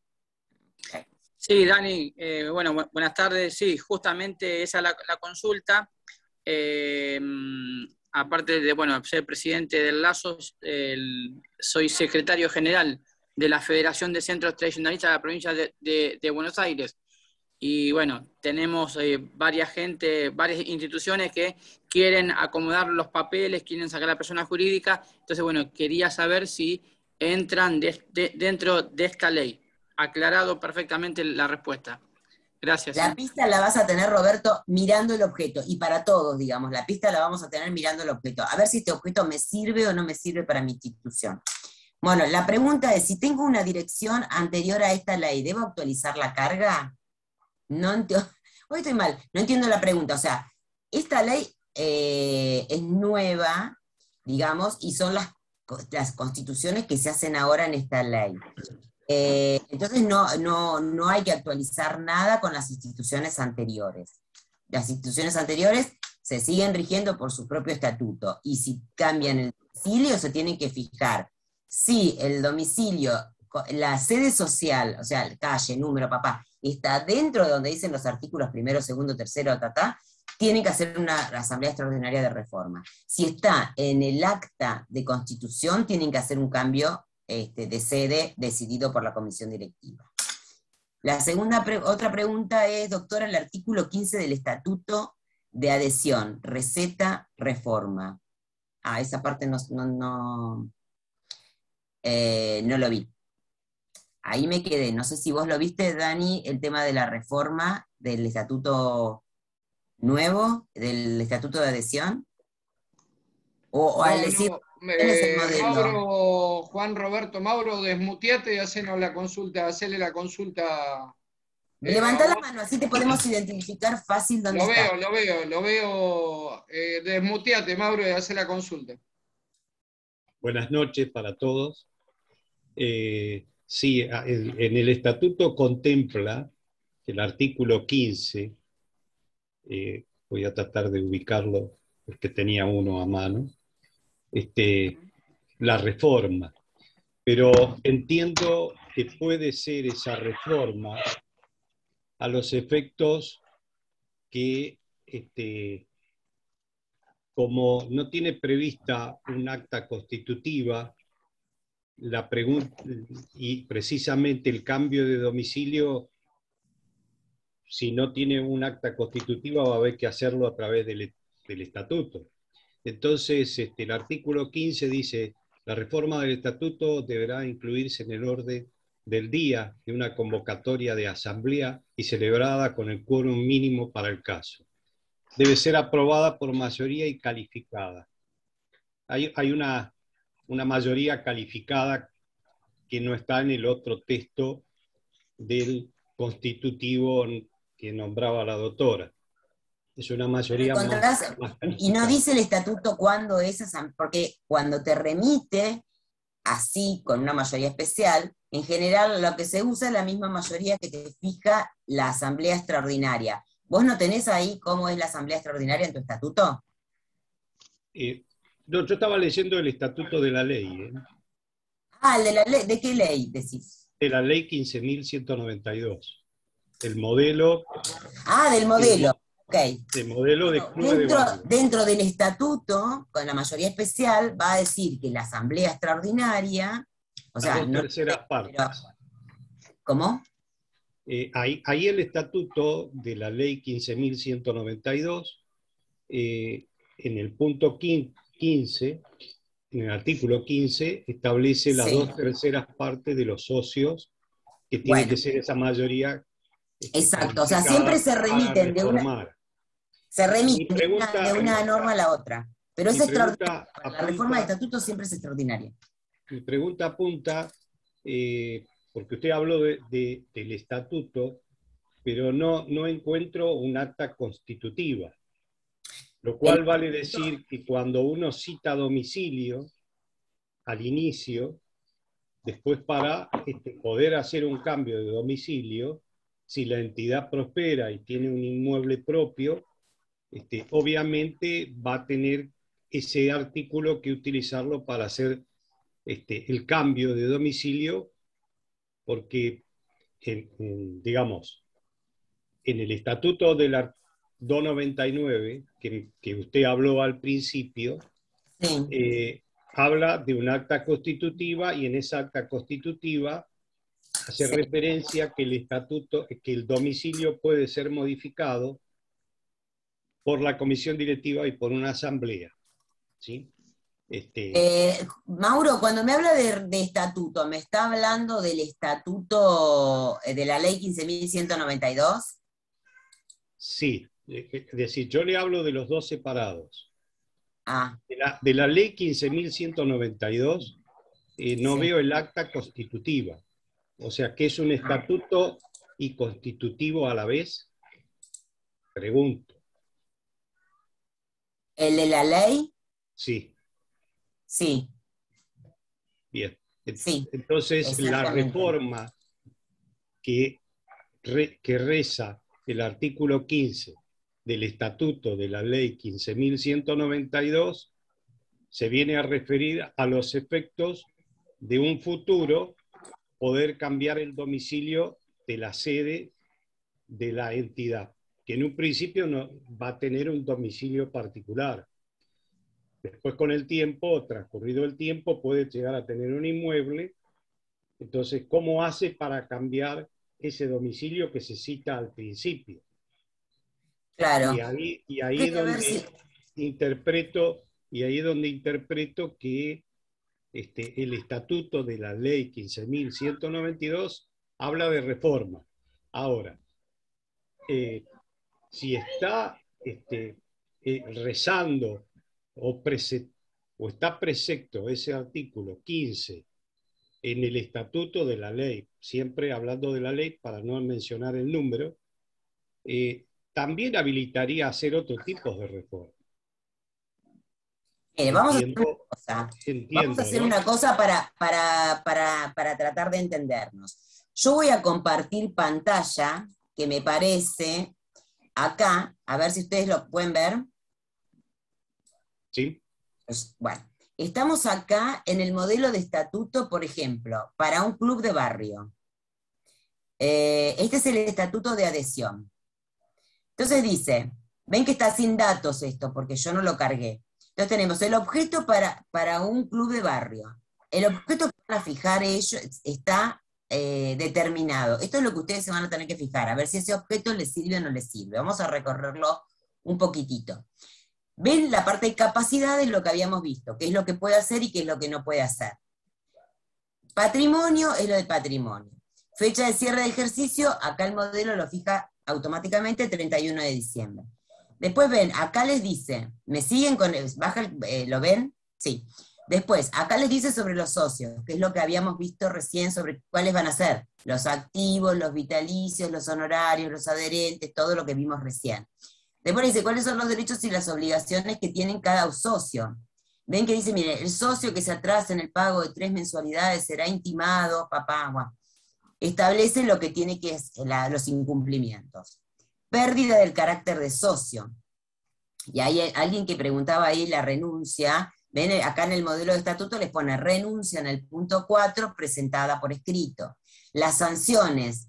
Sí, Dani, eh, bueno, bu buenas tardes. Sí, justamente esa es la, la consulta. Eh, aparte de, bueno, ser presidente del Lazo, el, soy secretario general de la Federación de Centros Tradicionalistas de la provincia de, de, de Buenos Aires. Y bueno, tenemos eh, varias gente, varias instituciones que quieren acomodar los papeles, quieren sacar a la persona jurídica. Entonces, bueno, quería saber si entran de, de, dentro de esta ley. Aclarado perfectamente la respuesta. Gracias. La ¿sí? pista la vas a tener, Roberto, mirando el objeto. Y para todos, digamos, la pista la vamos a tener mirando el objeto. A ver si este objeto me sirve o no me sirve para mi institución. Bueno, la pregunta es, si tengo una dirección anterior a esta ley, ¿debo actualizar la carga? No entiendo, hoy estoy mal, no entiendo la pregunta. O sea, esta ley eh, es nueva, digamos, y son las, las constituciones que se hacen ahora en esta ley. Eh, entonces no, no, no hay que actualizar nada con las instituciones anteriores. Las instituciones anteriores se siguen rigiendo por su propio estatuto, y si cambian el domicilio se tienen que fijar si el domicilio, la sede social, o sea, calle, número, papá, está dentro de donde dicen los artículos primero, segundo, tercero, ta, tienen que hacer una asamblea extraordinaria de reforma. Si está en el acta de constitución, tienen que hacer un cambio este, de sede decidido por la comisión directiva. La segunda, pre otra pregunta es, doctora, el artículo quince del Estatuto de Adhesión, receta, reforma. Ah, esa parte no, no, no, eh, no lo vi. Ahí me quedé. No sé si vos lo viste, Dani, el tema de la reforma del estatuto nuevo, del estatuto de adhesión. O, o No, al decir, no, ¿cuál es el eh, modelo? Mauro, Juan Roberto, Mauro, desmuteate y hacenos la consulta, hacele la consulta. Eh, Levantá la mano, así te podemos identificar fácil dónde Lo está. veo, lo veo, lo veo. Eh, desmuteate, Mauro, y hace la consulta. Buenas noches para todos. Eh, sí, en, en el estatuto contempla el artículo quince, eh, voy a tratar de ubicarlo porque tenía uno a mano, este, la reforma. Pero entiendo que puede ser esa reforma a los efectos que, este, como no tiene prevista un acta constitutiva, la pregunta, y precisamente el cambio de domicilio, si no tiene un acta constitutiva, va a haber que hacerlo a través del, del estatuto. Entonces, este, el artículo quince dice, la reforma del estatuto deberá incluirse en el orden del día de una convocatoria de asamblea y celebrada con el quórum mínimo para el caso. Debe ser aprobada por mayoría y calificada. Hay, hay una, una mayoría calificada que no está en el otro texto del constitutivo que nombraba la doctora. Es una mayoría más, más y no dice el estatuto cuándo es esa, porque cuando te remite así, con una mayoría especial, en general lo que se usa es la misma mayoría que te fija la asamblea extraordinaria. ¿Vos no tenés ahí cómo es la asamblea extraordinaria en tu estatuto? Eh, no, yo estaba leyendo el estatuto de la ley. ¿eh? Ah, el de la ley, ¿de qué ley decís? De la ley quince mil ciento noventa y dos. el modelo. Ah, del modelo, ok. El modelo de club de Dentro, barrio. dentro del estatuto, con la mayoría especial, va a decir que la asamblea extraordinaria, o sea, Las dos no, terceras partes. pero, ¿cómo? Eh, ahí, ahí el estatuto de la ley quince mil ciento noventa y dos, eh, en el punto quince, en el artículo quince, establece las Sí. dos terceras partes de los socios, que tiene Bueno. que ser esa mayoría. Este, Exacto, o sea, calificada siempre se para remiten de una, reformar. se remiten Mi de una, pregunta- de una norma a la otra. Pero es mi pregunta extraordinaria. La apunta- reforma del estatuto siempre es extraordinaria. Mi pregunta apunta, eh, porque usted habló de, de- del estatuto, pero no, no encuentro un acta constitutiva, lo cual El- vale decir que cuando uno cita domicilio al inicio, después para este, poder hacer un cambio de domicilio, si la entidad prospera y tiene un inmueble propio, este, obviamente va a tener ese artículo que utilizarlo para hacer este, el cambio de domicilio, porque, en, en, digamos, en el estatuto de la doscientos noventa y nueve, que, que usted habló al principio, Sí. eh, habla de un acta constitutiva, y en esa acta constitutiva hace Sí. referencia que el estatuto, que el domicilio puede ser modificado por la comisión directiva y por una asamblea, ¿sí? Este, Eh, Mauro, cuando me habla de, de estatuto, ¿me está hablando del estatuto eh, de la ley quince mil ciento noventa y dos? sí, es decir, yo le hablo de los dos separados. Ah, De la, de la ley quince mil ciento noventa y dos eh, no Sí. veo el acta constitutiva, o sea, que es un estatuto y constitutivo a la vez. Pregunto. ¿el de la ley? Sí, Sí, bien. Sí, Entonces, la exactamente. reforma que, re, que reza el artículo quince del estatuto de la ley quince mil ciento noventa y dos se viene a referir a los efectos de un futuro poder cambiar el domicilio de la sede de la entidad, que en un principio no va a tener un domicilio particular. Después, con el tiempo, transcurrido el tiempo, puede llegar a tener un inmueble. Entonces, ¿cómo hace para cambiar ese domicilio que se cita al principio? claro. Y ahí, y ahí es Quería ver donde si- interpreto, y ahí es donde interpreto que este, el estatuto de la ley quince mil ciento noventa y dos habla de reforma. Ahora, eh, si está este, eh, rezando o, prese, o está precepto ese artículo quince en el estatuto de la ley, siempre hablando de la ley para no mencionar el número, eh, también habilitaría a hacer otro tipo de reforma. Mire, vamos a hacer Entiendo, una cosa. entiendo, Vamos a hacer ¿no? una cosa para, para, para, para tratar de entendernos. Yo voy a compartir pantalla, que me parece acá, a ver si ustedes lo pueden ver. ¿Sí? Pues, bueno, estamos acá en el modelo de estatuto, por ejemplo, para un club de barrio. Eh, este es el estatuto de adhesión. Entonces dice, ven que está sin datos esto, porque yo no lo cargué. Entonces tenemos el objeto para, para un club de barrio. El objeto que van a fijar ellos está eh, determinado. Esto es lo que ustedes se van a tener que fijar, a ver si ese objeto les sirve o no les sirve. Vamos a recorrerlo un poquitito. Ven la parte de capacidades, lo que habíamos visto, qué es lo que puede hacer y qué es lo que no puede hacer. Patrimonio es lo de patrimonio. Fecha de cierre de ejercicio, acá el modelo lo fija automáticamente treinta y uno de diciembre. Después ven, acá les dice, ¿me siguen con el, baja el, eh, ¿lo ven? Sí. Después, acá les dice sobre los socios, que es lo que habíamos visto recién sobre cuáles van a ser. Los activos, los vitalicios, los honorarios, los adherentes, todo lo que vimos recién. Después dice, ¿cuáles son los derechos y las obligaciones que tienen cada socio? Ven que dice, mire, el socio que se atrasa en el pago de tres mensualidades será intimado, papá, bueno. Establece lo que tiene que es la, los incumplimientos. Pérdida del carácter de socio. Y hay alguien que preguntaba ahí la renuncia. Ven, acá en el modelo de estatuto les pone renuncia en el punto cuatro, presentada por escrito. Las sanciones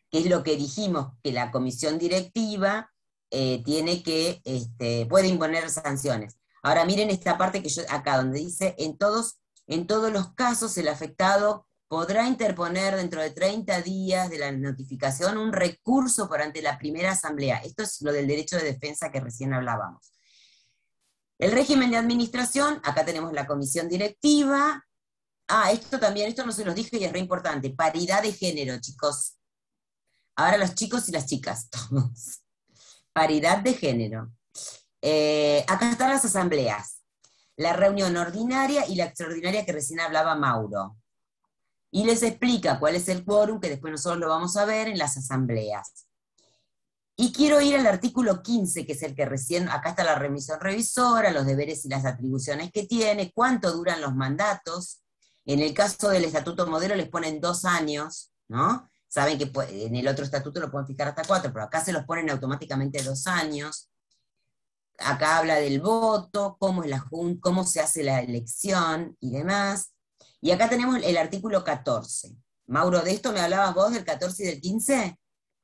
que es lo que dijimos, que la comisión directiva eh, tiene que, este, puede imponer sanciones. Ahora miren esta parte que yo, acá donde dice, en todos, en todos los casos el afectado podrá interponer dentro de treinta días de la notificación un recurso por ante la primera asamblea. Esto es lo del derecho de defensa que recién hablábamos. El régimen de administración, acá tenemos la comisión directiva. Ah, esto también, esto no se los dije y es re importante, paridad de género, chicos. Ahora los chicos y las chicas, todos. Paridad de género. Eh, acá están las asambleas. La reunión ordinaria y la extraordinaria que recién hablaba Mauro. Y les explica cuál es el quórum, que después nosotros lo vamos a ver en las asambleas. Y quiero ir al artículo quince, que es el que recién, acá está la remisión revisora, los deberes y las atribuciones que tiene, cuánto duran los mandatos. En el caso del estatuto modelo les ponen dos años, ¿no? Saben que en el otro estatuto lo pueden fijar hasta cuatro, pero acá se los ponen automáticamente dos años. Acá habla del voto, cómo, es la, cómo se hace la elección y demás. Y acá tenemos el artículo catorce. Mauro, ¿de esto me hablabas vos, del catorce y del quince?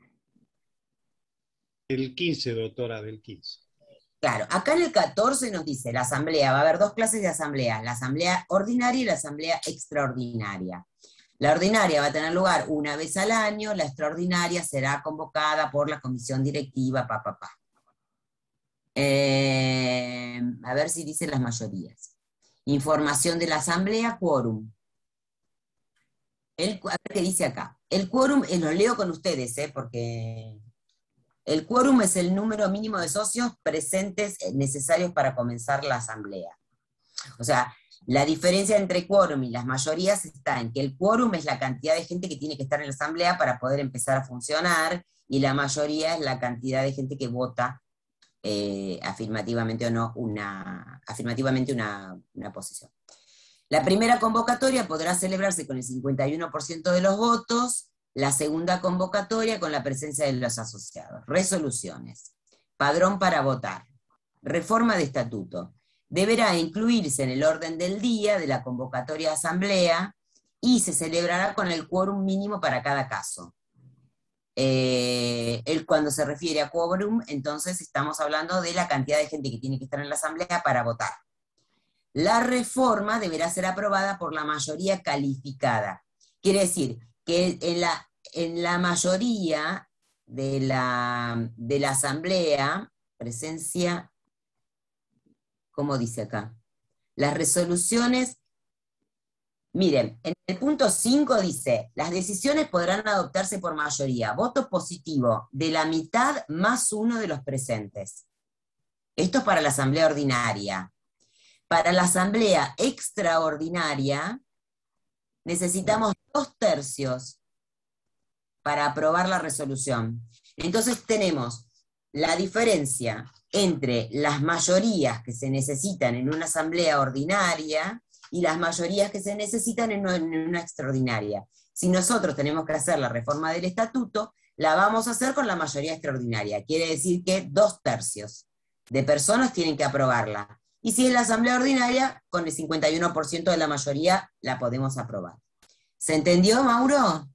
El quince, doctora, del quince. Claro, acá en el catorce nos dice, la asamblea, va a haber dos clases de asamblea, la asamblea ordinaria y la asamblea extraordinaria. La ordinaria va a tener lugar una vez al año, la extraordinaria será convocada por la comisión directiva, pa, pa, pa. Eh, a ver si dice las mayorías. Información de la asamblea, quórum. El, a ver qué dice acá. El quórum, eh, lo leo con ustedes, eh, porque el quórum es el número mínimo de socios presentes necesarios para comenzar la asamblea. O sea, la diferencia entre quórum y las mayorías está en que el quórum es la cantidad de gente que tiene que estar en la asamblea para poder empezar a funcionar, y la mayoría es la cantidad de gente que vota eh, afirmativamente o no una, afirmativamente una, una posición. La primera convocatoria podrá celebrarse con el cincuenta y uno por ciento de los votos, la segunda convocatoria con la presencia de los asociados. Resoluciones. Padrón para votar. Reforma de estatuto. Deberá incluirse en el orden del día de la convocatoria de asamblea y se celebrará con el quórum mínimo para cada caso. Eh, el, cuando se refiere a quórum, entonces estamos hablando de la cantidad de gente que tiene que estar en la asamblea para votar. La reforma deberá ser aprobada por la mayoría calificada. Quiere decir que en la, en la mayoría de la, de la asamblea, presencia, ¿cómo dice acá? Las resoluciones, miren, en el punto cinco dice, las decisiones podrán adoptarse por mayoría, voto positivo de la mitad más uno de los presentes. Esto es para la asamblea ordinaria. Para la asamblea extraordinaria, necesitamos dos tercios para aprobar la resolución. Entonces tenemos la diferencia entre las mayorías que se necesitan en una asamblea ordinaria y las mayorías que se necesitan en una, en una extraordinaria. Si nosotros tenemos que hacer la reforma del estatuto, la vamos a hacer con la mayoría extraordinaria. Quiere decir que dos tercios de personas tienen que aprobarla. Y si es la asamblea ordinaria, con el cincuenta y uno por ciento de la mayoría la podemos aprobar. ¿Se entendió, Mauro?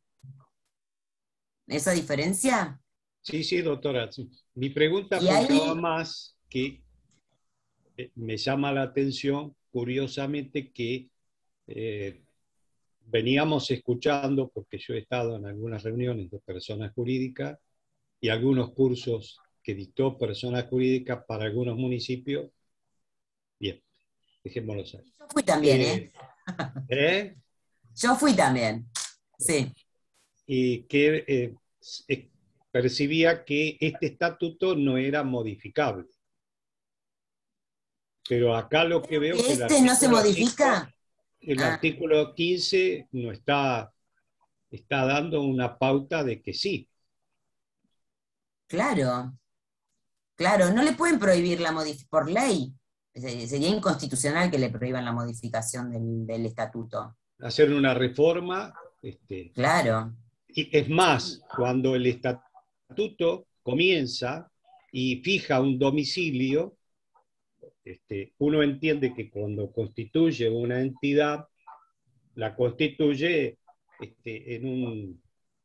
¿Esa diferencia? Sí, sí, doctora. Sí. Mi pregunta Y apuntaba ahí- más que eh, me llama la atención, curiosamente, que eh, veníamos escuchando, porque yo he estado en algunas reuniones de personas jurídicas y algunos cursos que dictó personas jurídicas para algunos municipios. Bien, dejémoslo ahí. Yo fui también, ¿eh? Eh, ¿eh? Yo fui también, sí. Y que eh, eh, percibía que este estatuto no era modificable. Pero acá lo que veo que el ¿Este no se artículo modifica? cinco, el Ah. artículo quince no está, está dando una pauta de que sí. Claro, claro, no le pueden prohibir la modificación por ley. Sería inconstitucional que le prohíban la modificación del, del estatuto. Hacer una reforma. Este, Claro. y es más, cuando el estatuto comienza y fija un domicilio, este, uno entiende que cuando constituye una entidad, la constituye este, en, un,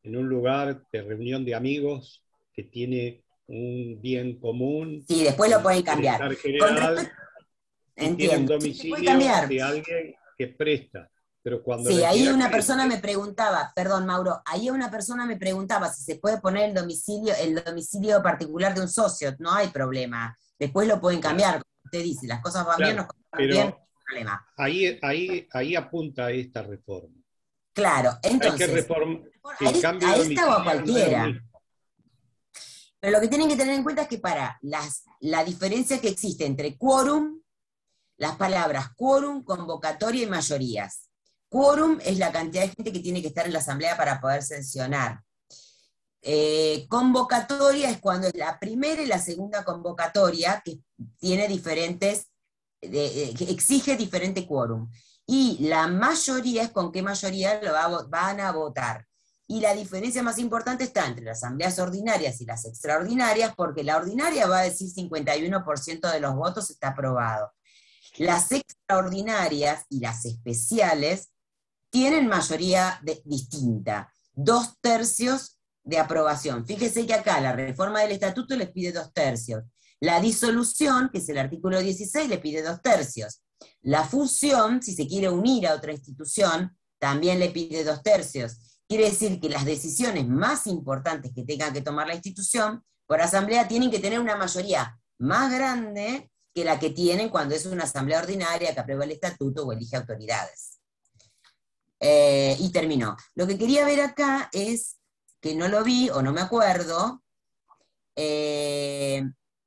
en un lugar de reunión de amigos que tiene un bien común. Sí, después lo pueden cambiar. General, Con respecto... y tiene un domicilio sí, de alguien que presta. Pero cuando sí, ahí una cliente, persona me preguntaba, perdón Mauro, ahí una persona me preguntaba si se puede poner el domicilio, el domicilio particular de un socio, no hay problema. Después lo pueden cambiar, claro. Como usted dice, las cosas van claro, bien, nos van bien, no hay problema. Ahí, ahí, ahí apunta esta reforma. Claro, entonces, hay que reformar, que el cambio a esta o a cualquiera. Pero lo que tienen que tener en cuenta es que para las, la diferencia que existe entre quórum, las palabras quórum, convocatoria y mayorías. Quórum es la cantidad de gente que tiene que estar en la asamblea para poder sesionar. Eh, convocatoria es cuando es la primera y la segunda convocatoria que tiene diferentes, de, eh, que exige diferente quórum. Y la mayoría es con qué mayoría lo va, van a votar. Y la diferencia más importante está entre las asambleas ordinarias y las extraordinarias, porque la ordinaria va a decir cincuenta y uno por ciento de los votos está aprobado. Las extraordinarias y las especiales tienen mayoría de, distinta, dos tercios de aprobación. Fíjese que acá la reforma del estatuto les pide dos tercios. La disolución, que es el artículo dieciséis, le pide dos tercios. La fusión, si se quiere unir a otra institución, también le pide dos tercios. Quiere decir que las decisiones más importantes que tenga que tomar la institución, por asamblea tienen que tener una mayoría más grande que la que tienen cuando es una asamblea ordinaria que aprueba el estatuto o elige autoridades. Eh, y terminó. Lo que quería ver acá es, que no lo vi o no me acuerdo, eh,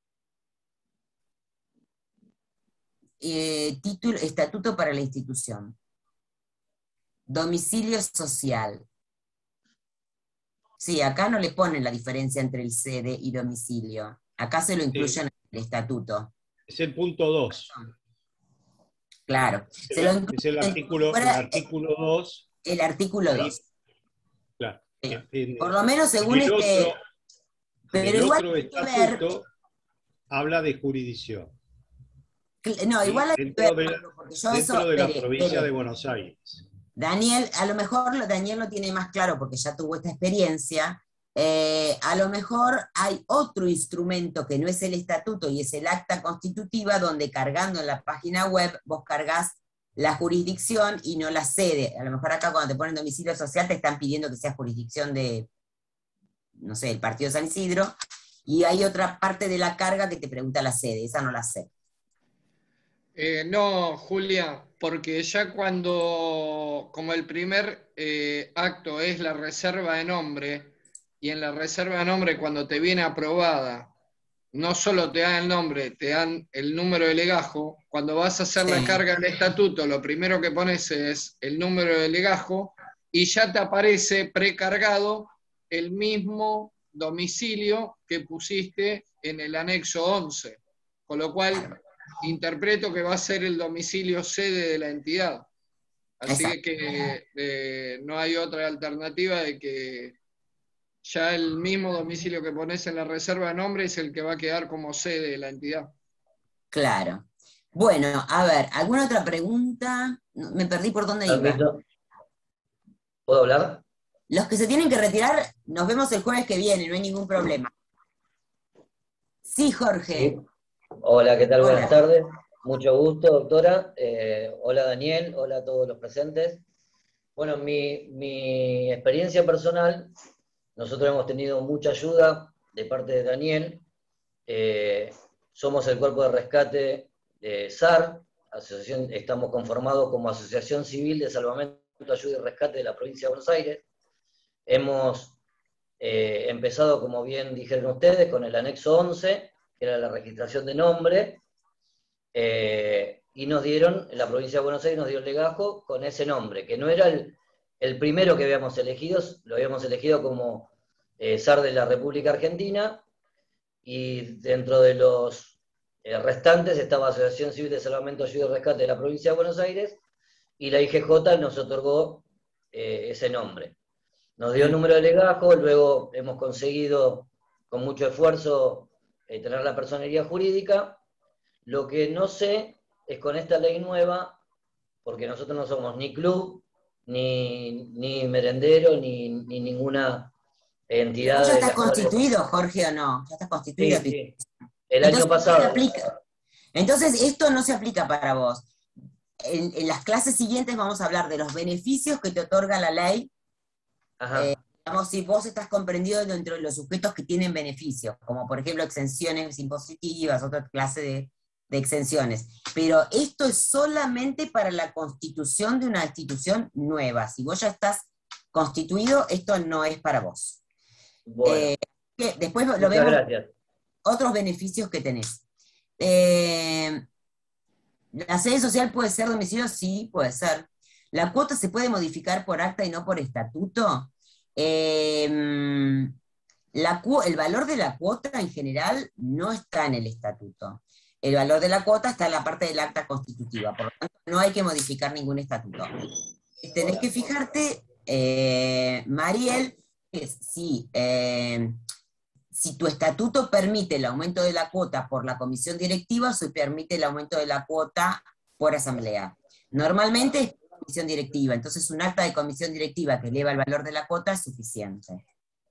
eh, título, estatuto para la institución. Domicilio social. Sí, acá no le ponen la diferencia entre el sede y domicilio. Acá se lo incluyen sí. en el estatuto. Es el punto dos. Claro. Es, se lo es el artículo el artículo dos. El artículo dos. Claro. Sí. En, Por lo menos según el este... Otro, pero el igual otro estatuto ver, habla de jurisdicción. No, igual hay dentro que ver, de, porque yo dentro eso, de la espere, provincia espere. de Buenos Aires. Daniel, a lo mejor Daniel lo tiene más claro porque ya tuvo esta experiencia. Eh, a lo mejor hay otro instrumento que no es el estatuto y es el acta constitutiva, donde cargando en la página web vos cargas la jurisdicción y no la sede. A lo mejor acá cuando te ponen domicilio social te están pidiendo que sea jurisdicción de, no sé, el partido de San Isidro, y hay otra parte de la carga que te pregunta la sede, esa no la sé. Eh, no, Julia, porque ya cuando, como el primer eh, acto es la reserva de nombre, y en la reserva de nombre cuando te viene aprobada, no solo te dan el nombre, te dan el número de legajo, cuando vas a hacer sí. la carga del estatuto, lo primero que pones es el número de legajo, y ya te aparece precargado el mismo domicilio que pusiste en el anexo once, con lo cual interpreto que va a ser el domicilio sede de la entidad. Así Exacto. que eh, no hay otra alternativa de que ya el mismo domicilio que pones en la reserva de nombre es el que va a quedar como sede de la entidad. Claro. Bueno, a ver, ¿alguna otra pregunta? Me perdí por dónde iba. ¿Puedo hablar? Los que se tienen que retirar, nos vemos el jueves que viene, no hay ningún problema. Sí, Jorge. Sí. Hola, ¿qué tal? Hola. Buenas tardes. Mucho gusto, doctora. Eh, hola, Daniel. Hola a todos los presentes. Bueno, mi, mi experiencia personal, nosotros hemos tenido mucha ayuda de parte de Daniel. Eh, somos el cuerpo de rescate de S A R, asociación, estamos conformados como Asociación Civil de Salvamento, Ayuda y Rescate de la provincia de Buenos Aires. Hemos eh, empezado, como bien dijeron ustedes, con el anexo once, que era la registración de nombre, eh, y nos dieron, en la provincia de Buenos Aires nos dio el legajo con ese nombre, que no era el, el primero que habíamos elegido, lo habíamos elegido como eh, S A R de la República Argentina, y dentro de los eh, restantes estaba Asociación Civil de Salvamento, Ayuda y Rescate de la provincia de Buenos Aires, y la I G J nos otorgó eh, ese nombre. Nos dio el número de legajo, luego hemos conseguido con mucho esfuerzo eh, tener la personería jurídica. Lo que no sé es con esta ley nueva, porque nosotros no somos ni club, ni, ni merendero, ni, ni ninguna entidad. ¿Tú ya de estás las cuales- constituido, Jorge, o no? ¿Ya estás constituido? Sí, sí. El Entonces, año pasado. ¿qué se aplica? Entonces, esto no se aplica para vos. En, en las clases siguientes vamos a hablar de los beneficios que te otorga la ley. Ajá. Eh, digamos, si vos estás comprendido dentro de los sujetos que tienen beneficios, como por ejemplo exenciones impositivas, otra clase de, de exenciones. Pero esto es solamente para la constitución de una institución nueva. Si vos ya estás constituido, esto no es para vos. Bueno, Eh, que después lo muchas vemos, gracias. otros beneficios que tenés. Eh, ¿La sede social puede ser domicilio? Sí, puede ser. ¿La cuota se puede modificar por acta y no por estatuto? Eh, la cu- el valor de la cuota en general no está en el estatuto. El valor de la cuota está en la parte del acta constitutiva, por lo tanto no hay que modificar ningún estatuto. Tenés que fijarte, eh, Mariel, es si, eh, si tu estatuto permite el aumento de la cuota por la comisión directiva o si permite el aumento de la cuota por asamblea. Normalmente es comisión directiva, entonces un acta de comisión directiva que eleva el valor de la cuota es suficiente.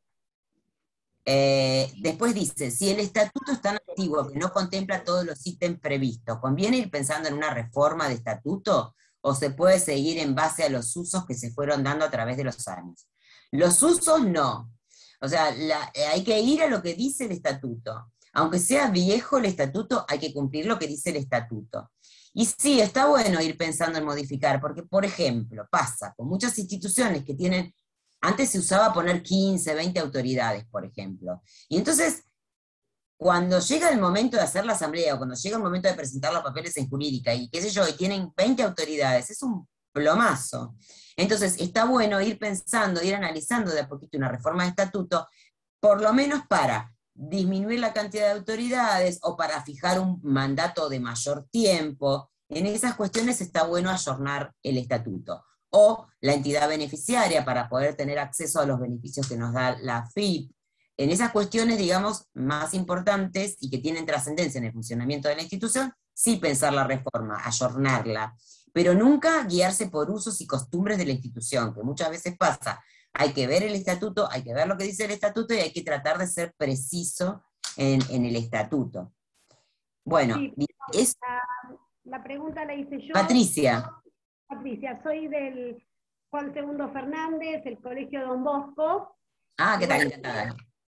Eh, después dice, si el estatuto es tan antiguo que no contempla todos los ítems previstos, ¿conviene ir pensando en una reforma de estatuto o se puede seguir en base a los usos que se fueron dando a través de los años? Los usos no. O sea, la, eh, hay que ir a lo que dice el estatuto. Aunque sea viejo el estatuto, hay que cumplir lo que dice el estatuto. Y sí, está bueno ir pensando en modificar, porque, por ejemplo, pasa con muchas instituciones que tienen, antes se usaba poner quince, veinte autoridades, por ejemplo. Y entonces, cuando llega el momento de hacer la asamblea, o cuando llega el momento de presentar los papeles en jurídica, y qué sé yo, y tienen veinte autoridades, es un plomazo. Entonces, está bueno ir pensando, ir analizando de a poquito una reforma de estatuto, por lo menos para disminuir la cantidad de autoridades o para fijar un mandato de mayor tiempo. En esas cuestiones está bueno ayornar el estatuto. O la entidad beneficiaria para poder tener acceso a los beneficios que nos da la F I P. En esas cuestiones, digamos, más importantes y que tienen trascendencia en el funcionamiento de la institución, sí pensar la reforma, ayornarla. Pero nunca guiarse por usos y costumbres de la institución, que muchas veces pasa. Hay que ver el estatuto, hay que ver lo que dice el estatuto y hay que tratar de ser preciso en, en el estatuto. Bueno, Sí, es... La, la pregunta la hice yo. Patricia. Patricia, soy del Juan segundo Fernández, el Colegio Don Bosco. Ah, ¿qué tal? Bueno, Encantada.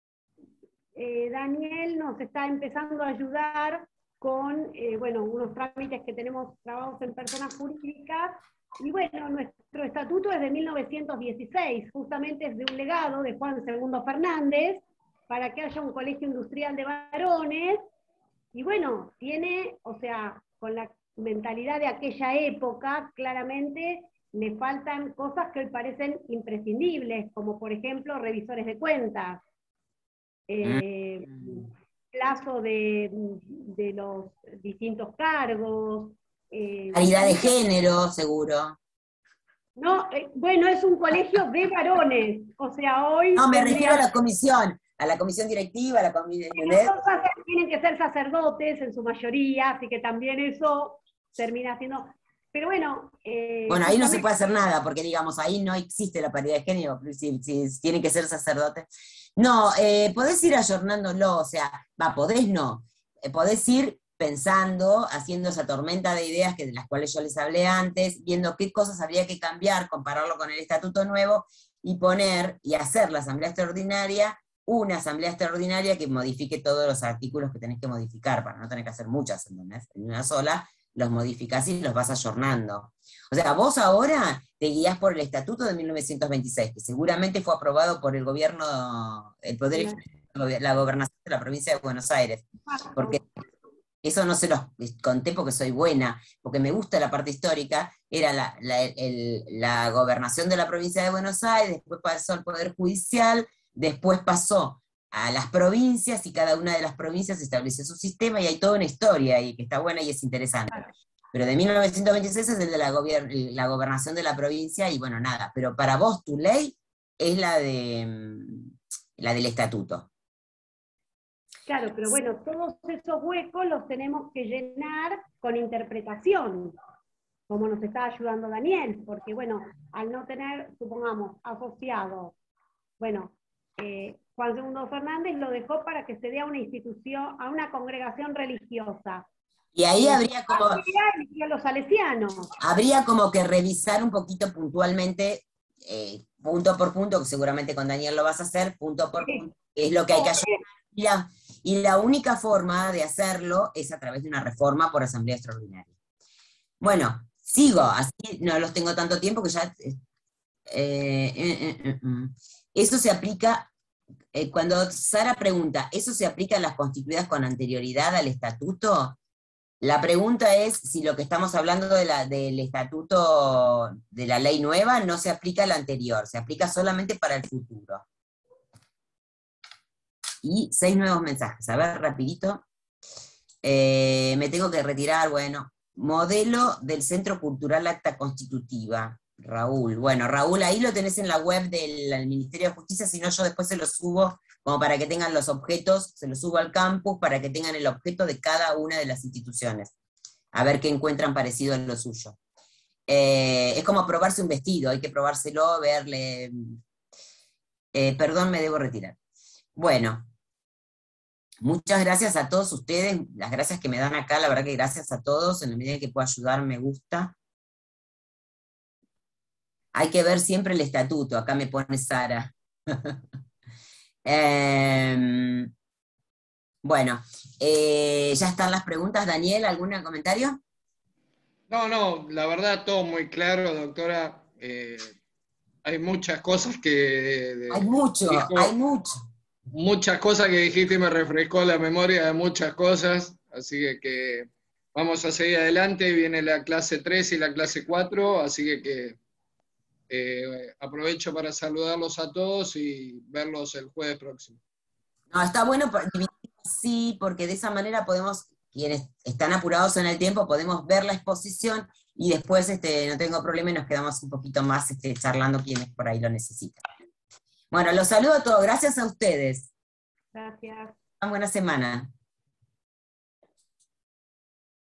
eh, Daniel nos está empezando a ayudar con eh, bueno, unos trámites que tenemos trabajados en personas jurídicas. Y bueno, nuestro estatuto es de mil novecientos dieciséis, justamente es de un legado de Juan segundo Fernández, para que haya un colegio industrial de varones. Y bueno, tiene, o sea, con la mentalidad de aquella época, claramente le faltan cosas que hoy parecen imprescindibles, como por ejemplo revisores de cuentas, eh, plazo de, de los distintos cargos. Eh, Paridad de género, seguro. No, eh, bueno, es un colegio de varones, o sea, hoy... No, me tendría... refiero a la comisión, a la comisión directiva, a la comisión... Tienen que ser sacerdotes en su mayoría, así que también eso termina siendo... Pero bueno... Eh, bueno, ahí no se puede hacer nada, porque digamos, ahí no existe la paridad de género, si, si tienen que ser sacerdotes. No, eh, podés ir ayornándolo, o sea, va, podés no, eh, podés ir pensando, haciendo esa tormenta de ideas que de las cuales yo les hablé antes, viendo qué cosas habría que cambiar, compararlo con el estatuto nuevo, y poner, y hacer la asamblea extraordinaria, una asamblea extraordinaria que modifique todos los artículos que tenés que modificar, para no tener que hacer muchas, ¿entendés? En una sola, los modificás y los vas ayornando. O sea, vos ahora te guías por el estatuto de mil novecientos veintiséis, que seguramente fue aprobado por el gobierno, el poder, la gobernación de la provincia de Buenos Aires, porque eso no se los conté porque soy buena, porque me gusta la parte histórica, era la, la, el, la gobernación de la provincia de Buenos Aires, después pasó al Poder Judicial, después pasó a las provincias, y cada una de las provincias estableció su sistema, y hay toda una historia ahí que está buena y es interesante. Pero de mil novecientos veintiséis es el de la, la gobernación de la provincia, y bueno, nada, pero para vos tu ley es la, de, la del estatuto. Claro, pero bueno, todos esos huecos los tenemos que llenar con interpretación. como nos está ayudando Daniel, porque bueno, al no tener, supongamos, asociado, bueno, eh, Juan Segundo Fernández lo dejó para que se dé a una institución, a una congregación religiosa. Y ahí habría como, a los salesianos. habría como que revisar un poquito puntualmente, eh, punto por punto, que seguramente con Daniel lo vas a hacer, punto por Sí. punto, es lo que hay que hacer. Y la, y la única forma de hacerlo es a través de una reforma por asamblea extraordinaria. Bueno, sigo, así no los tengo tanto tiempo que ya... Eh, eh, eh, eh, eh. Eso se aplica, eh, cuando Sara pregunta, ¿eso se aplica a las constituidas con anterioridad al estatuto? La pregunta es si lo que estamos hablando de la, del estatuto de la ley nueva no se aplica al anterior, se aplica solamente para el futuro. Y seis nuevos mensajes, a ver, rapidito. Eh, me tengo que retirar, bueno, modelo del Centro Cultural Acta Constitutiva, Raúl. Bueno, Raúl, ahí lo tenés en la web del Ministerio de Justicia, si no yo después se lo subo, como para que tengan los objetos, se los subo al campus, para que tengan el objeto de cada una de las instituciones. A ver qué encuentran parecido a lo suyo. Eh, es como probarse un vestido, hay que probárselo, verle... Eh, perdón, me debo retirar. Bueno, muchas gracias a todos ustedes, las gracias que me dan acá, la verdad que gracias a todos, en la medida que pueda ayudar me gusta. Hay que ver siempre el estatuto, acá me pone Sara. eh, bueno, eh, ya están las preguntas. Daniel, ¿algún comentario? No, no, la verdad todo muy claro, doctora. Eh, hay muchas cosas que... De, de, hay mucho, dijo, hay mucho. Muchas cosas que dijiste y me refrescó la memoria de muchas cosas, así que, que vamos a seguir adelante. Viene la clase tres y la clase cuatro, así que... que Eh, aprovecho para saludarlos a todos y verlos el jueves próximo. No, está bueno dividir así, porque de esa manera podemos, quienes están apurados en el tiempo, podemos ver la exposición y después este, no tengo problema y nos quedamos un poquito más este, charlando quienes por ahí lo necesitan. Bueno, los saludo a todos, gracias a ustedes. Gracias. Buena semana.